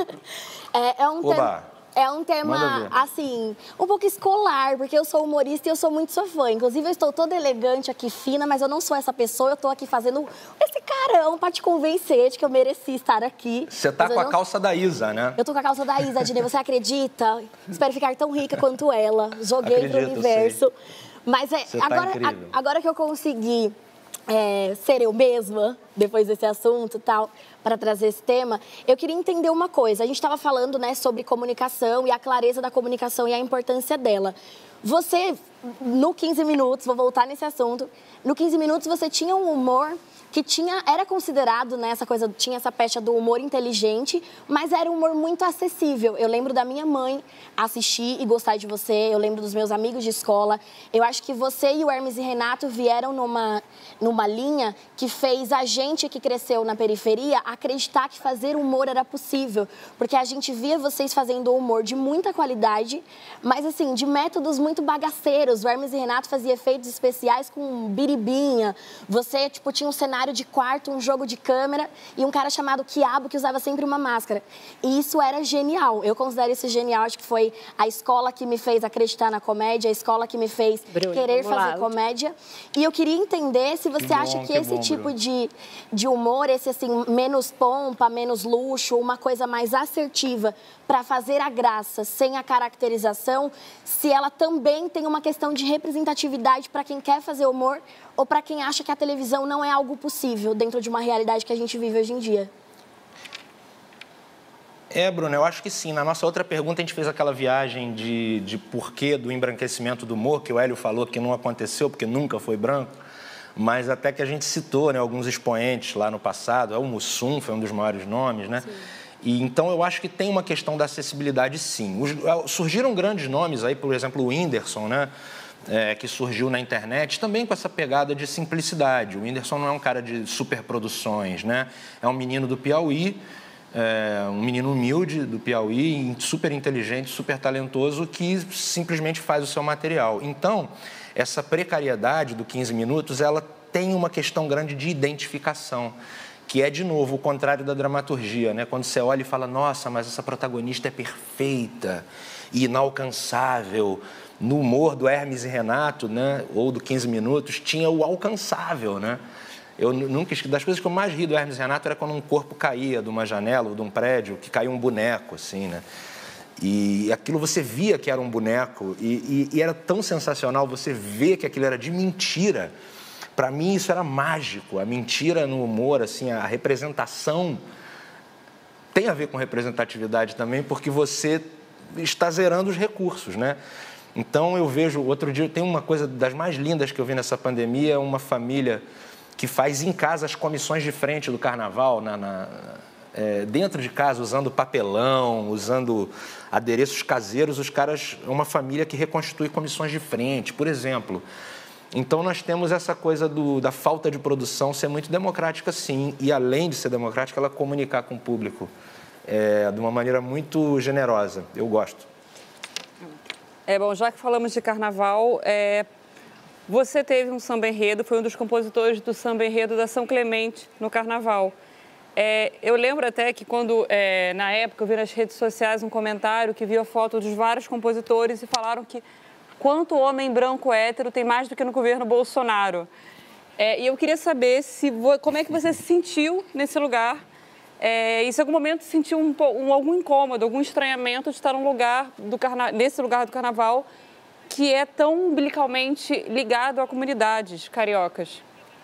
é, é um Oba. tema... É um tema, assim, um pouco escolar, porque eu sou humorista e eu sou muito sua fã. Inclusive, eu estou toda elegante aqui, fina, mas eu não sou essa pessoa. Eu estou aqui fazendo esse carão para te convencer de que eu mereci estar aqui. Você tá com a não... calça da Isa, né? Eu tô com a calça da Isa, Adnê. Você acredita? Espero ficar tão rica quanto ela. Joguei Acredito, pro universo. Mas é, Você tá agora, incrível. a, agora que eu consegui é, ser eu mesma, depois desse assunto e tal, para trazer esse tema, eu queria entender uma coisa. A gente estava falando, né, sobre comunicação e a clareza da comunicação e a importância dela. Você, no quinze minutos, vou voltar nesse assunto, no quinze minutos você tinha um humor que tinha, era considerado, né, essa coisa, tinha essa pecha do humor inteligente, mas era um humor muito acessível. Eu lembro da minha mãe assistir e gostar de você, eu lembro dos meus amigos de escola. Eu acho que você e o Hermes e Renato vieram numa, numa linha que fez a gente que cresceu na periferia acreditar que fazer humor era possível, porque a gente via vocês fazendo humor de muita qualidade, mas assim, de métodos muito bagaceiros. O Hermes e Renato fazia efeitos especiais com biribinha, você, tipo, tinha um cenário de quarto, um jogo de câmera e um cara chamado Quiabo que usava sempre uma máscara. E isso era genial. Eu considero isso genial. Acho que foi a escola que me fez acreditar na comédia, a escola que me fez Bruno, querer fazer lá. comédia. E eu queria entender se você que acha bom, que, que esse bom, tipo de, de humor, esse assim, menos pompa, menos luxo, uma coisa mais assertiva para fazer a graça sem a caracterização, se ela também tem uma questão de representatividade para quem quer fazer humor ou para quem acha que a televisão não é algo possível dentro de uma realidade que a gente vive hoje em dia. É, Bruno, eu acho que sim. Na nossa outra pergunta, a gente fez aquela viagem de, de porquê do embranquecimento do humor, que o Hélio falou que não aconteceu, porque nunca foi branco, mas até que a gente citou, né, alguns expoentes lá no passado. O Mussum foi um dos maiores nomes, né? Sim. E, então, eu acho que tem uma questão da acessibilidade, sim. Os, surgiram grandes nomes aí, por exemplo, o Whindersson, né? É, que surgiu na internet, também com essa pegada de simplicidade. O Whindersson não é um cara de superproduções, né? É um menino do Piauí, é, um menino humilde do Piauí, super inteligente, super talentoso, que simplesmente faz o seu material. Então, essa precariedade do quinze minutos, ela tem uma questão grande de identificação, que é, de novo, o contrário da dramaturgia, né? Quando você olha e fala, nossa, mas essa protagonista é perfeita, inalcançável. No humor do Hermes e Renato, né, ou do quinze minutos, tinha o alcançável, né? Eu nunca esqueci. Das coisas que eu mais ri do Hermes e Renato era quando um corpo caía de uma janela ou de um prédio, que caiu um boneco, assim, né? E aquilo você via que era um boneco e, e, e era tão sensacional você ver que aquilo era de mentira. Para mim isso era mágico. A mentira no humor, assim, a representação tem a ver com representatividade também, porque você está zerando os recursos, né? Então eu vejo, outro dia, tem uma coisa das mais lindas que eu vi nessa pandemia, uma família que faz em casa as comissões de frente do carnaval, na, na, é, dentro de casa, usando papelão, usando adereços caseiros. Os caras, é uma família que reconstitui comissões de frente, por exemplo. Então nós temos essa coisa do, da falta de produção ser muito democrática, sim, e além de ser democrática, ela comunicar com o público é, de uma maneira muito generosa. Eu gosto. É bom, já que falamos de carnaval, é... você teve um samba enredo, foi um dos compositores do samba enredo da São Clemente no Carnaval. É, eu lembro até que quando, é, na época, eu vi nas redes sociais um comentário que via foto dos vários compositores e falaram que quanto homem branco hétero tem mais do que no governo Bolsonaro. É, e eu queria saber se, como é que você se sentiu nesse lugar, é, e se em algum momento sentiu um, um, algum incômodo, algum estranhamento de estar num lugar do carna... nesse lugar do Carnaval que é tão umbilicalmente ligado a comunidades cariocas.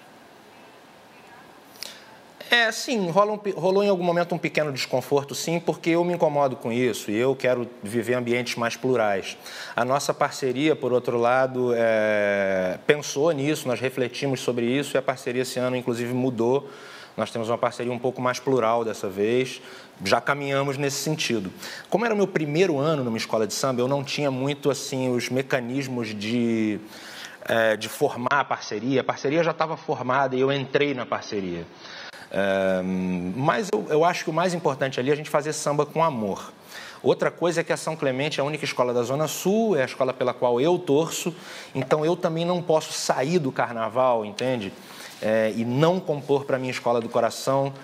É, sim, rola um, rolou em algum momento um pequeno desconforto, sim, porque eu me incomodo com isso e eu quero viver ambientes mais plurais. A nossa parceria, por outro lado, é, pensou nisso, nós refletimos sobre isso e a parceria esse ano, inclusive, mudou. Nós temos uma parceria um pouco mais plural dessa vez, já caminhamos nesse sentido. Como era o meu primeiro ano numa escola de samba, eu não tinha muito assim os mecanismos de, é, de formar a parceria. A parceria já estava formada e eu entrei na parceria. É, mas eu, eu acho que o mais importante ali é a gente fazer samba com amor. Outra coisa é que a São Clemente é a única escola da Zona Sul, é a escola pela qual eu torço, então eu também não posso sair do carnaval, entende? É, e não compor para a minha escola do coração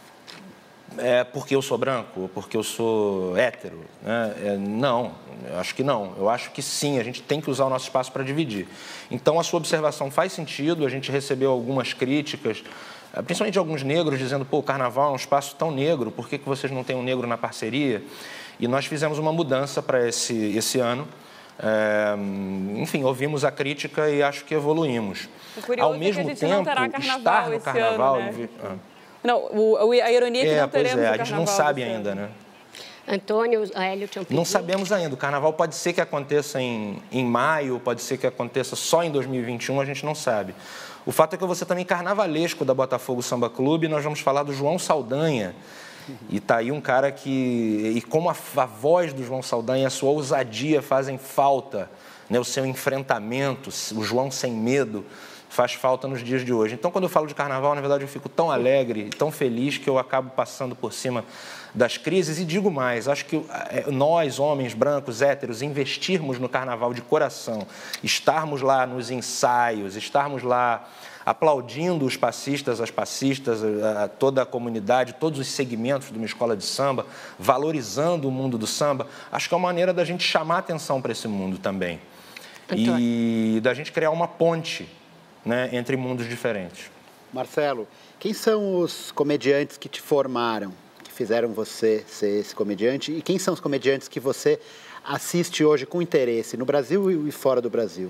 é, porque eu sou branco, porque eu sou hétero. Né? É, não, eu acho que não. Eu acho que sim, a gente tem que usar o nosso espaço para dividir. Então, a sua observação faz sentido, a gente recebeu algumas críticas, principalmente de alguns negros, dizendo, pô, o carnaval é um espaço tão negro, por que, que vocês não têm um negro na parceria? E nós fizemos uma mudança para esse, esse ano. É, enfim, ouvimos a crítica e acho que evoluímos. Ao mesmo é tempo, estar no carnaval... Ano, né? ah. Não, o, a ironia é que é, não teremos é, o a gente não sabe ainda, né? Antônio, Hélio, tinha um pedido. Não sabemos ainda. O carnaval pode ser que aconteça em, em maio, pode ser que aconteça só em dois mil e vinte e um, a gente não sabe. O fato é que eu vou ser também carnavalesco da Botafogo Samba Clube e nós vamos falar do João Saldanha. E tá aí um cara que... E como a, a voz do João Saldanha e a sua ousadia fazem falta, né? O seu enfrentamento, o João sem medo, faz falta nos dias de hoje. Então, quando eu falo de carnaval, na verdade, eu fico tão alegre, tão feliz, que eu acabo passando por cima das crises. E digo mais, acho que nós, homens brancos, héteros, investirmos no carnaval de coração, estarmos lá nos ensaios, estarmos lá aplaudindo os passistas, as passistas, a toda a comunidade, todos os segmentos de uma escola de samba, valorizando o mundo do samba, acho que é uma maneira da gente chamar atenção para esse mundo também. Antônio. E da gente criar uma ponte, né, entre mundos diferentes. Marcelo, quem são os comediantes que te formaram, que fizeram você ser esse comediante? E quem são os comediantes que você assiste hoje com interesse, no Brasil e fora do Brasil?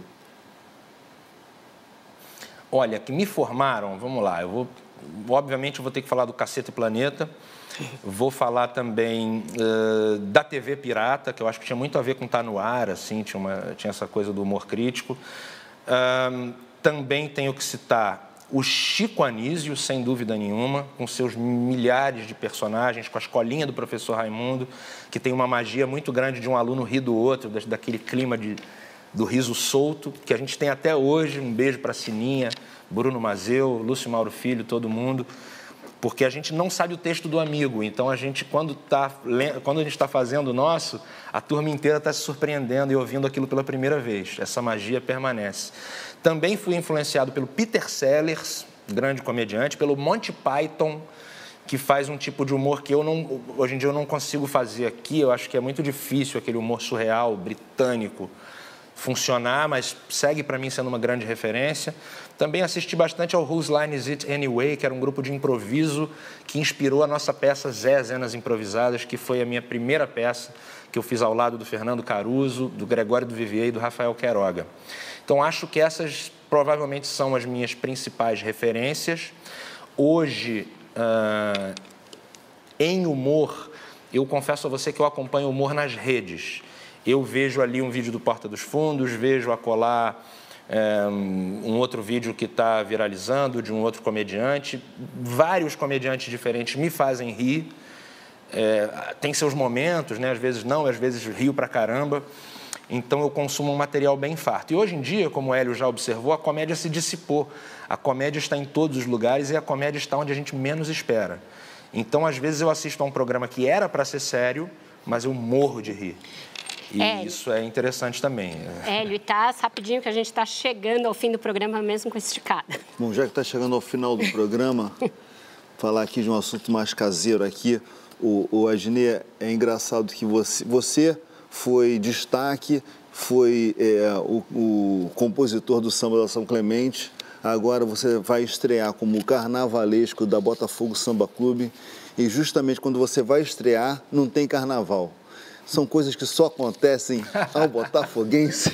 Olha, que me formaram, vamos lá, eu vou, obviamente eu vou ter que falar do Cacete Planeta, vou falar também uh, da T V Pirata, que eu acho que tinha muito a ver com Tá No Ar, assim, tinha, uma, tinha essa coisa do humor crítico. Uh, também tenho que citar o Chico Anísio, sem dúvida nenhuma, com seus milhares de personagens, com a escolinha do professor Raimundo, que tem uma magia muito grande de um aluno rir do outro, daquele clima de... do riso solto, que a gente tem até hoje. Um beijo para a Sininha, Bruno Mazeu, Lúcio Mauro Filho, todo mundo, porque a gente não sabe o texto do amigo, então a gente, quando, tá, quando a gente está fazendo o nosso, a turma inteira está se surpreendendo e ouvindo aquilo pela primeira vez. Essa magia permanece. Também fui influenciado pelo Peter Sellers, grande comediante, pelo Monty Python, que faz um tipo de humor que eu não, hoje em dia eu não consigo fazer aqui. Eu acho que é muito difícil, aquele humor surreal, britânico, funcionar, mas segue para mim sendo uma grande referência. Também assisti bastante ao Whose Line Is It Anyway, que era um grupo de improviso que inspirou a nossa peça Zé Zenas Improvisadas, que foi a minha primeira peça que eu fiz ao lado do Fernando Caruso, do Gregório do Vivier e do Rafael Queiroga. Então, acho que essas provavelmente são as minhas principais referências. Hoje, uh, em humor, eu confesso a você que eu acompanho humor nas redes. Eu vejo ali um vídeo do Porta dos Fundos, vejo acolá é, um outro vídeo que está viralizando de um outro comediante. Vários comediantes diferentes me fazem rir. É, tem seus momentos, né? Às vezes não, às vezes rio pra caramba. Então eu consumo um material bem farto. E hoje em dia, como o Hélio já observou, a comédia se dissipou. A comédia está em todos os lugares e a comédia está onde a gente menos espera. Então, às vezes, eu assisto a um programa que era para ser sério, mas eu morro de rir. E Hélio, isso é interessante também. Hélio, e tá rapidinho que a gente está chegando ao fim do programa mesmo com esticada. Bom, já que está chegando ao final do programa, falar aqui de um assunto mais caseiro aqui. O, o Adnet, é engraçado que você, você foi destaque, foi é, o, o compositor do Samba da São Clemente. Agora você vai estrear como carnavalesco da Botafogo Samba Clube. E justamente quando você vai estrear, não tem carnaval. São coisas que só acontecem ao botafoguense.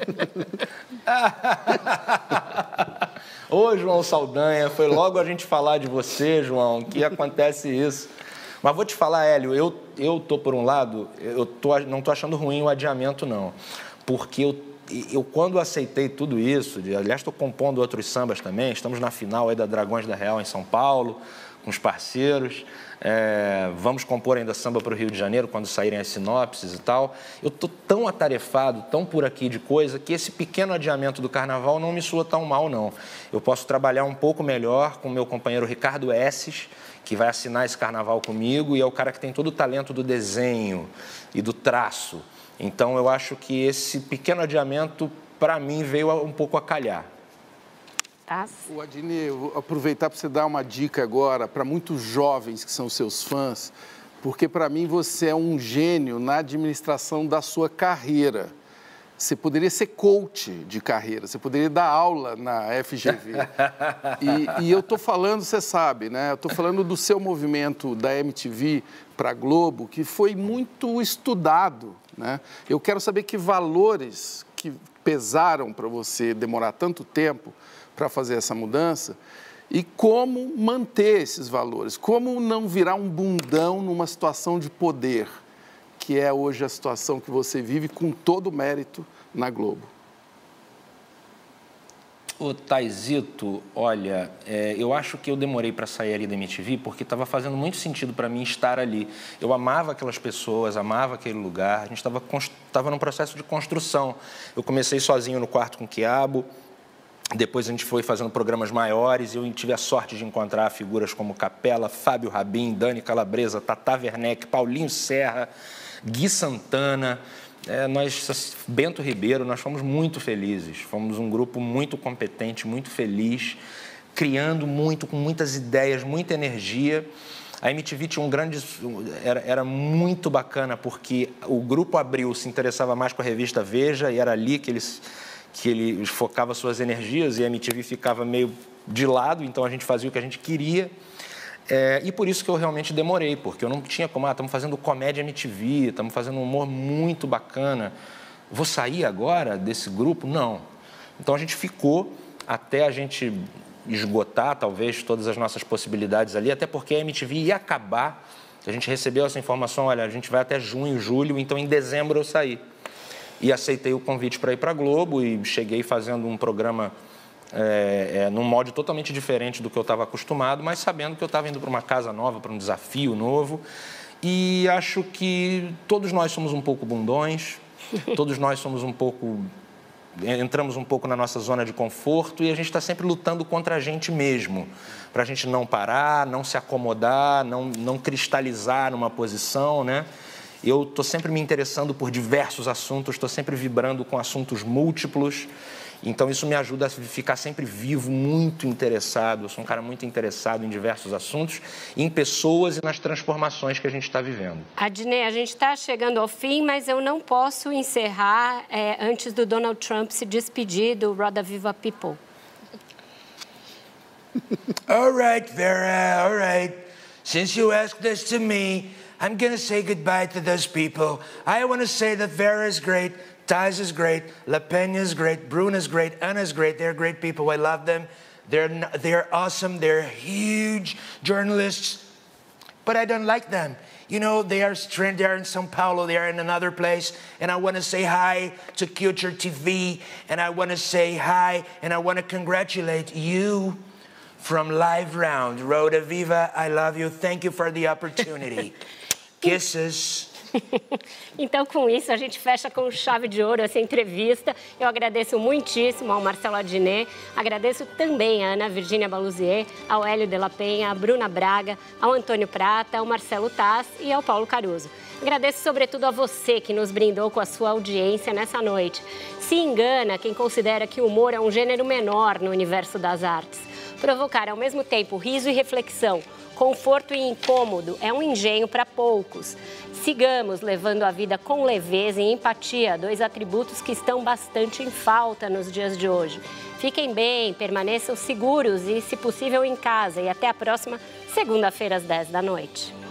Ô, João Saldanha, foi logo a gente falar de você, João, que acontece isso. Mas vou te falar, Hélio, eu, eu tô, por um lado, eu tô, não estou achando ruim o adiamento, não. Porque eu, eu quando aceitei tudo isso, de, aliás, estou compondo outros sambas também, estamos na final aí da Dragões da Real em São Paulo, com os parceiros. É, vamos compor ainda samba para o Rio de Janeiro, quando saírem as sinopses e tal. Eu estou tão atarefado, tão por aqui de coisa, que esse pequeno adiamento do Carnaval não me soa tão mal, não. Eu posso trabalhar um pouco melhor com o meu companheiro Ricardo Esses, que vai assinar esse Carnaval comigo, e é o cara que tem todo o talento do desenho e do traço. Então, eu acho que esse pequeno adiamento, para mim, veio um pouco a calhar. O Adnet, eu vou aproveitar para você dar uma dica agora para muitos jovens que são seus fãs, porque para mim você é um gênio na administração da sua carreira. Você poderia ser coach de carreira, você poderia dar aula na F G V. E, e eu estou falando, você sabe, né? Eu estou falando do seu movimento da M T V para a Globo, que foi muito estudado, né? Eu quero saber que valores que pesaram para você demorar tanto tempo para fazer essa mudança e como manter esses valores, como não virar um bundão numa situação de poder, que é hoje a situação que você vive com todo o mérito na Globo. Ô, Taizito, olha, é, eu acho que eu demorei para sair ali da M T V porque estava fazendo muito sentido para mim estar ali. Eu amava aquelas pessoas, amava aquele lugar, a gente estava estava num processo de construção. Eu comecei sozinho no quarto com o Quiabo, depois a gente foi fazendo programas maiores e eu tive a sorte de encontrar figuras como Capela, Fábio Rabin, Dani Calabresa, Tata Werneck, Paulinho Serra, Gui Santana, é, nós, Bento Ribeiro, nós fomos muito felizes. Fomos um grupo muito competente, muito feliz, criando muito, com muitas ideias, muita energia. A M T V tinha um grande... Era, era muito bacana porque o grupo Abril se interessava mais com a revista Veja e era ali que eles... que ele focava suas energias e a M T V ficava meio de lado, então a gente fazia o que a gente queria. É, e por isso que eu realmente demorei, porque eu não tinha como, ah, estamos fazendo comédia M T V, estamos fazendo um humor muito bacana. Vou sair agora desse grupo? Não. Então a gente ficou até a gente esgotar, talvez, todas as nossas possibilidades ali, até porque a M T V ia acabar. A gente recebeu essa informação, olha, a gente vai até junho, julho, então em dezembro eu saí. E aceitei o convite para ir para a Globo e cheguei fazendo um programa é, é, num molde totalmente diferente do que eu estava acostumado, mas sabendo que eu estava indo para uma casa nova, para um desafio novo. E acho que todos nós somos um pouco bundões, todos nós somos um pouco... entramos um pouco na nossa zona de conforto e a gente está sempre lutando contra a gente mesmo, para a gente não parar, não se acomodar, não, não cristalizar numa posição, né? Eu estou sempre me interessando por diversos assuntos, estou sempre vibrando com assuntos múltiplos Então, isso me ajuda a ficar sempre vivo, muito interessado. Eu sou um cara muito interessado em diversos assuntos, em pessoas e nas transformações que a gente está vivendo. Adnet, a gente está chegando ao fim, mas eu não posso encerrar é, antes do Donald Trump se despedir do Roda Viva People. All right, Vera, all right. Since you asked this to me, I'm going to say goodbye to those people. I want to say that Vera is great, Taz is great, La Peña is great, Bruna is great, Anna is great. They're great people. I love them. They're, they're awesome. They're huge journalists, but I don't like them. You know, they are stranded, they are in São Paulo, they are in another place, and I want to say hi to Culture T V, and I want to say hi, and I want to congratulate you from Live Round. Roda Viva, I love you. Thank you for the opportunity. Kisses. Então, com isso, a gente fecha com chave de ouro essa entrevista. Eu agradeço muitíssimo ao Marcelo Adnet, agradeço também a Ana Virgínia Baluzier, ao Hélio de la Penha, à Bruna Braga, ao Antônio Prata, ao Marcelo Taz e ao Paulo Caruso. Agradeço sobretudo a você que nos brindou com a sua audiência nessa noite. Se engana quem considera que o humor é um gênero menor no universo das artes. Provocar ao mesmo tempo riso e reflexão, conforto e incômodo é um engenho para poucos. Sigamos levando a vida com leveza e empatia, dois atributos que estão bastante em falta nos dias de hoje. Fiquem bem, permaneçam seguros e, se possível, em casa. E até a próxima segunda-feira às dez da noite.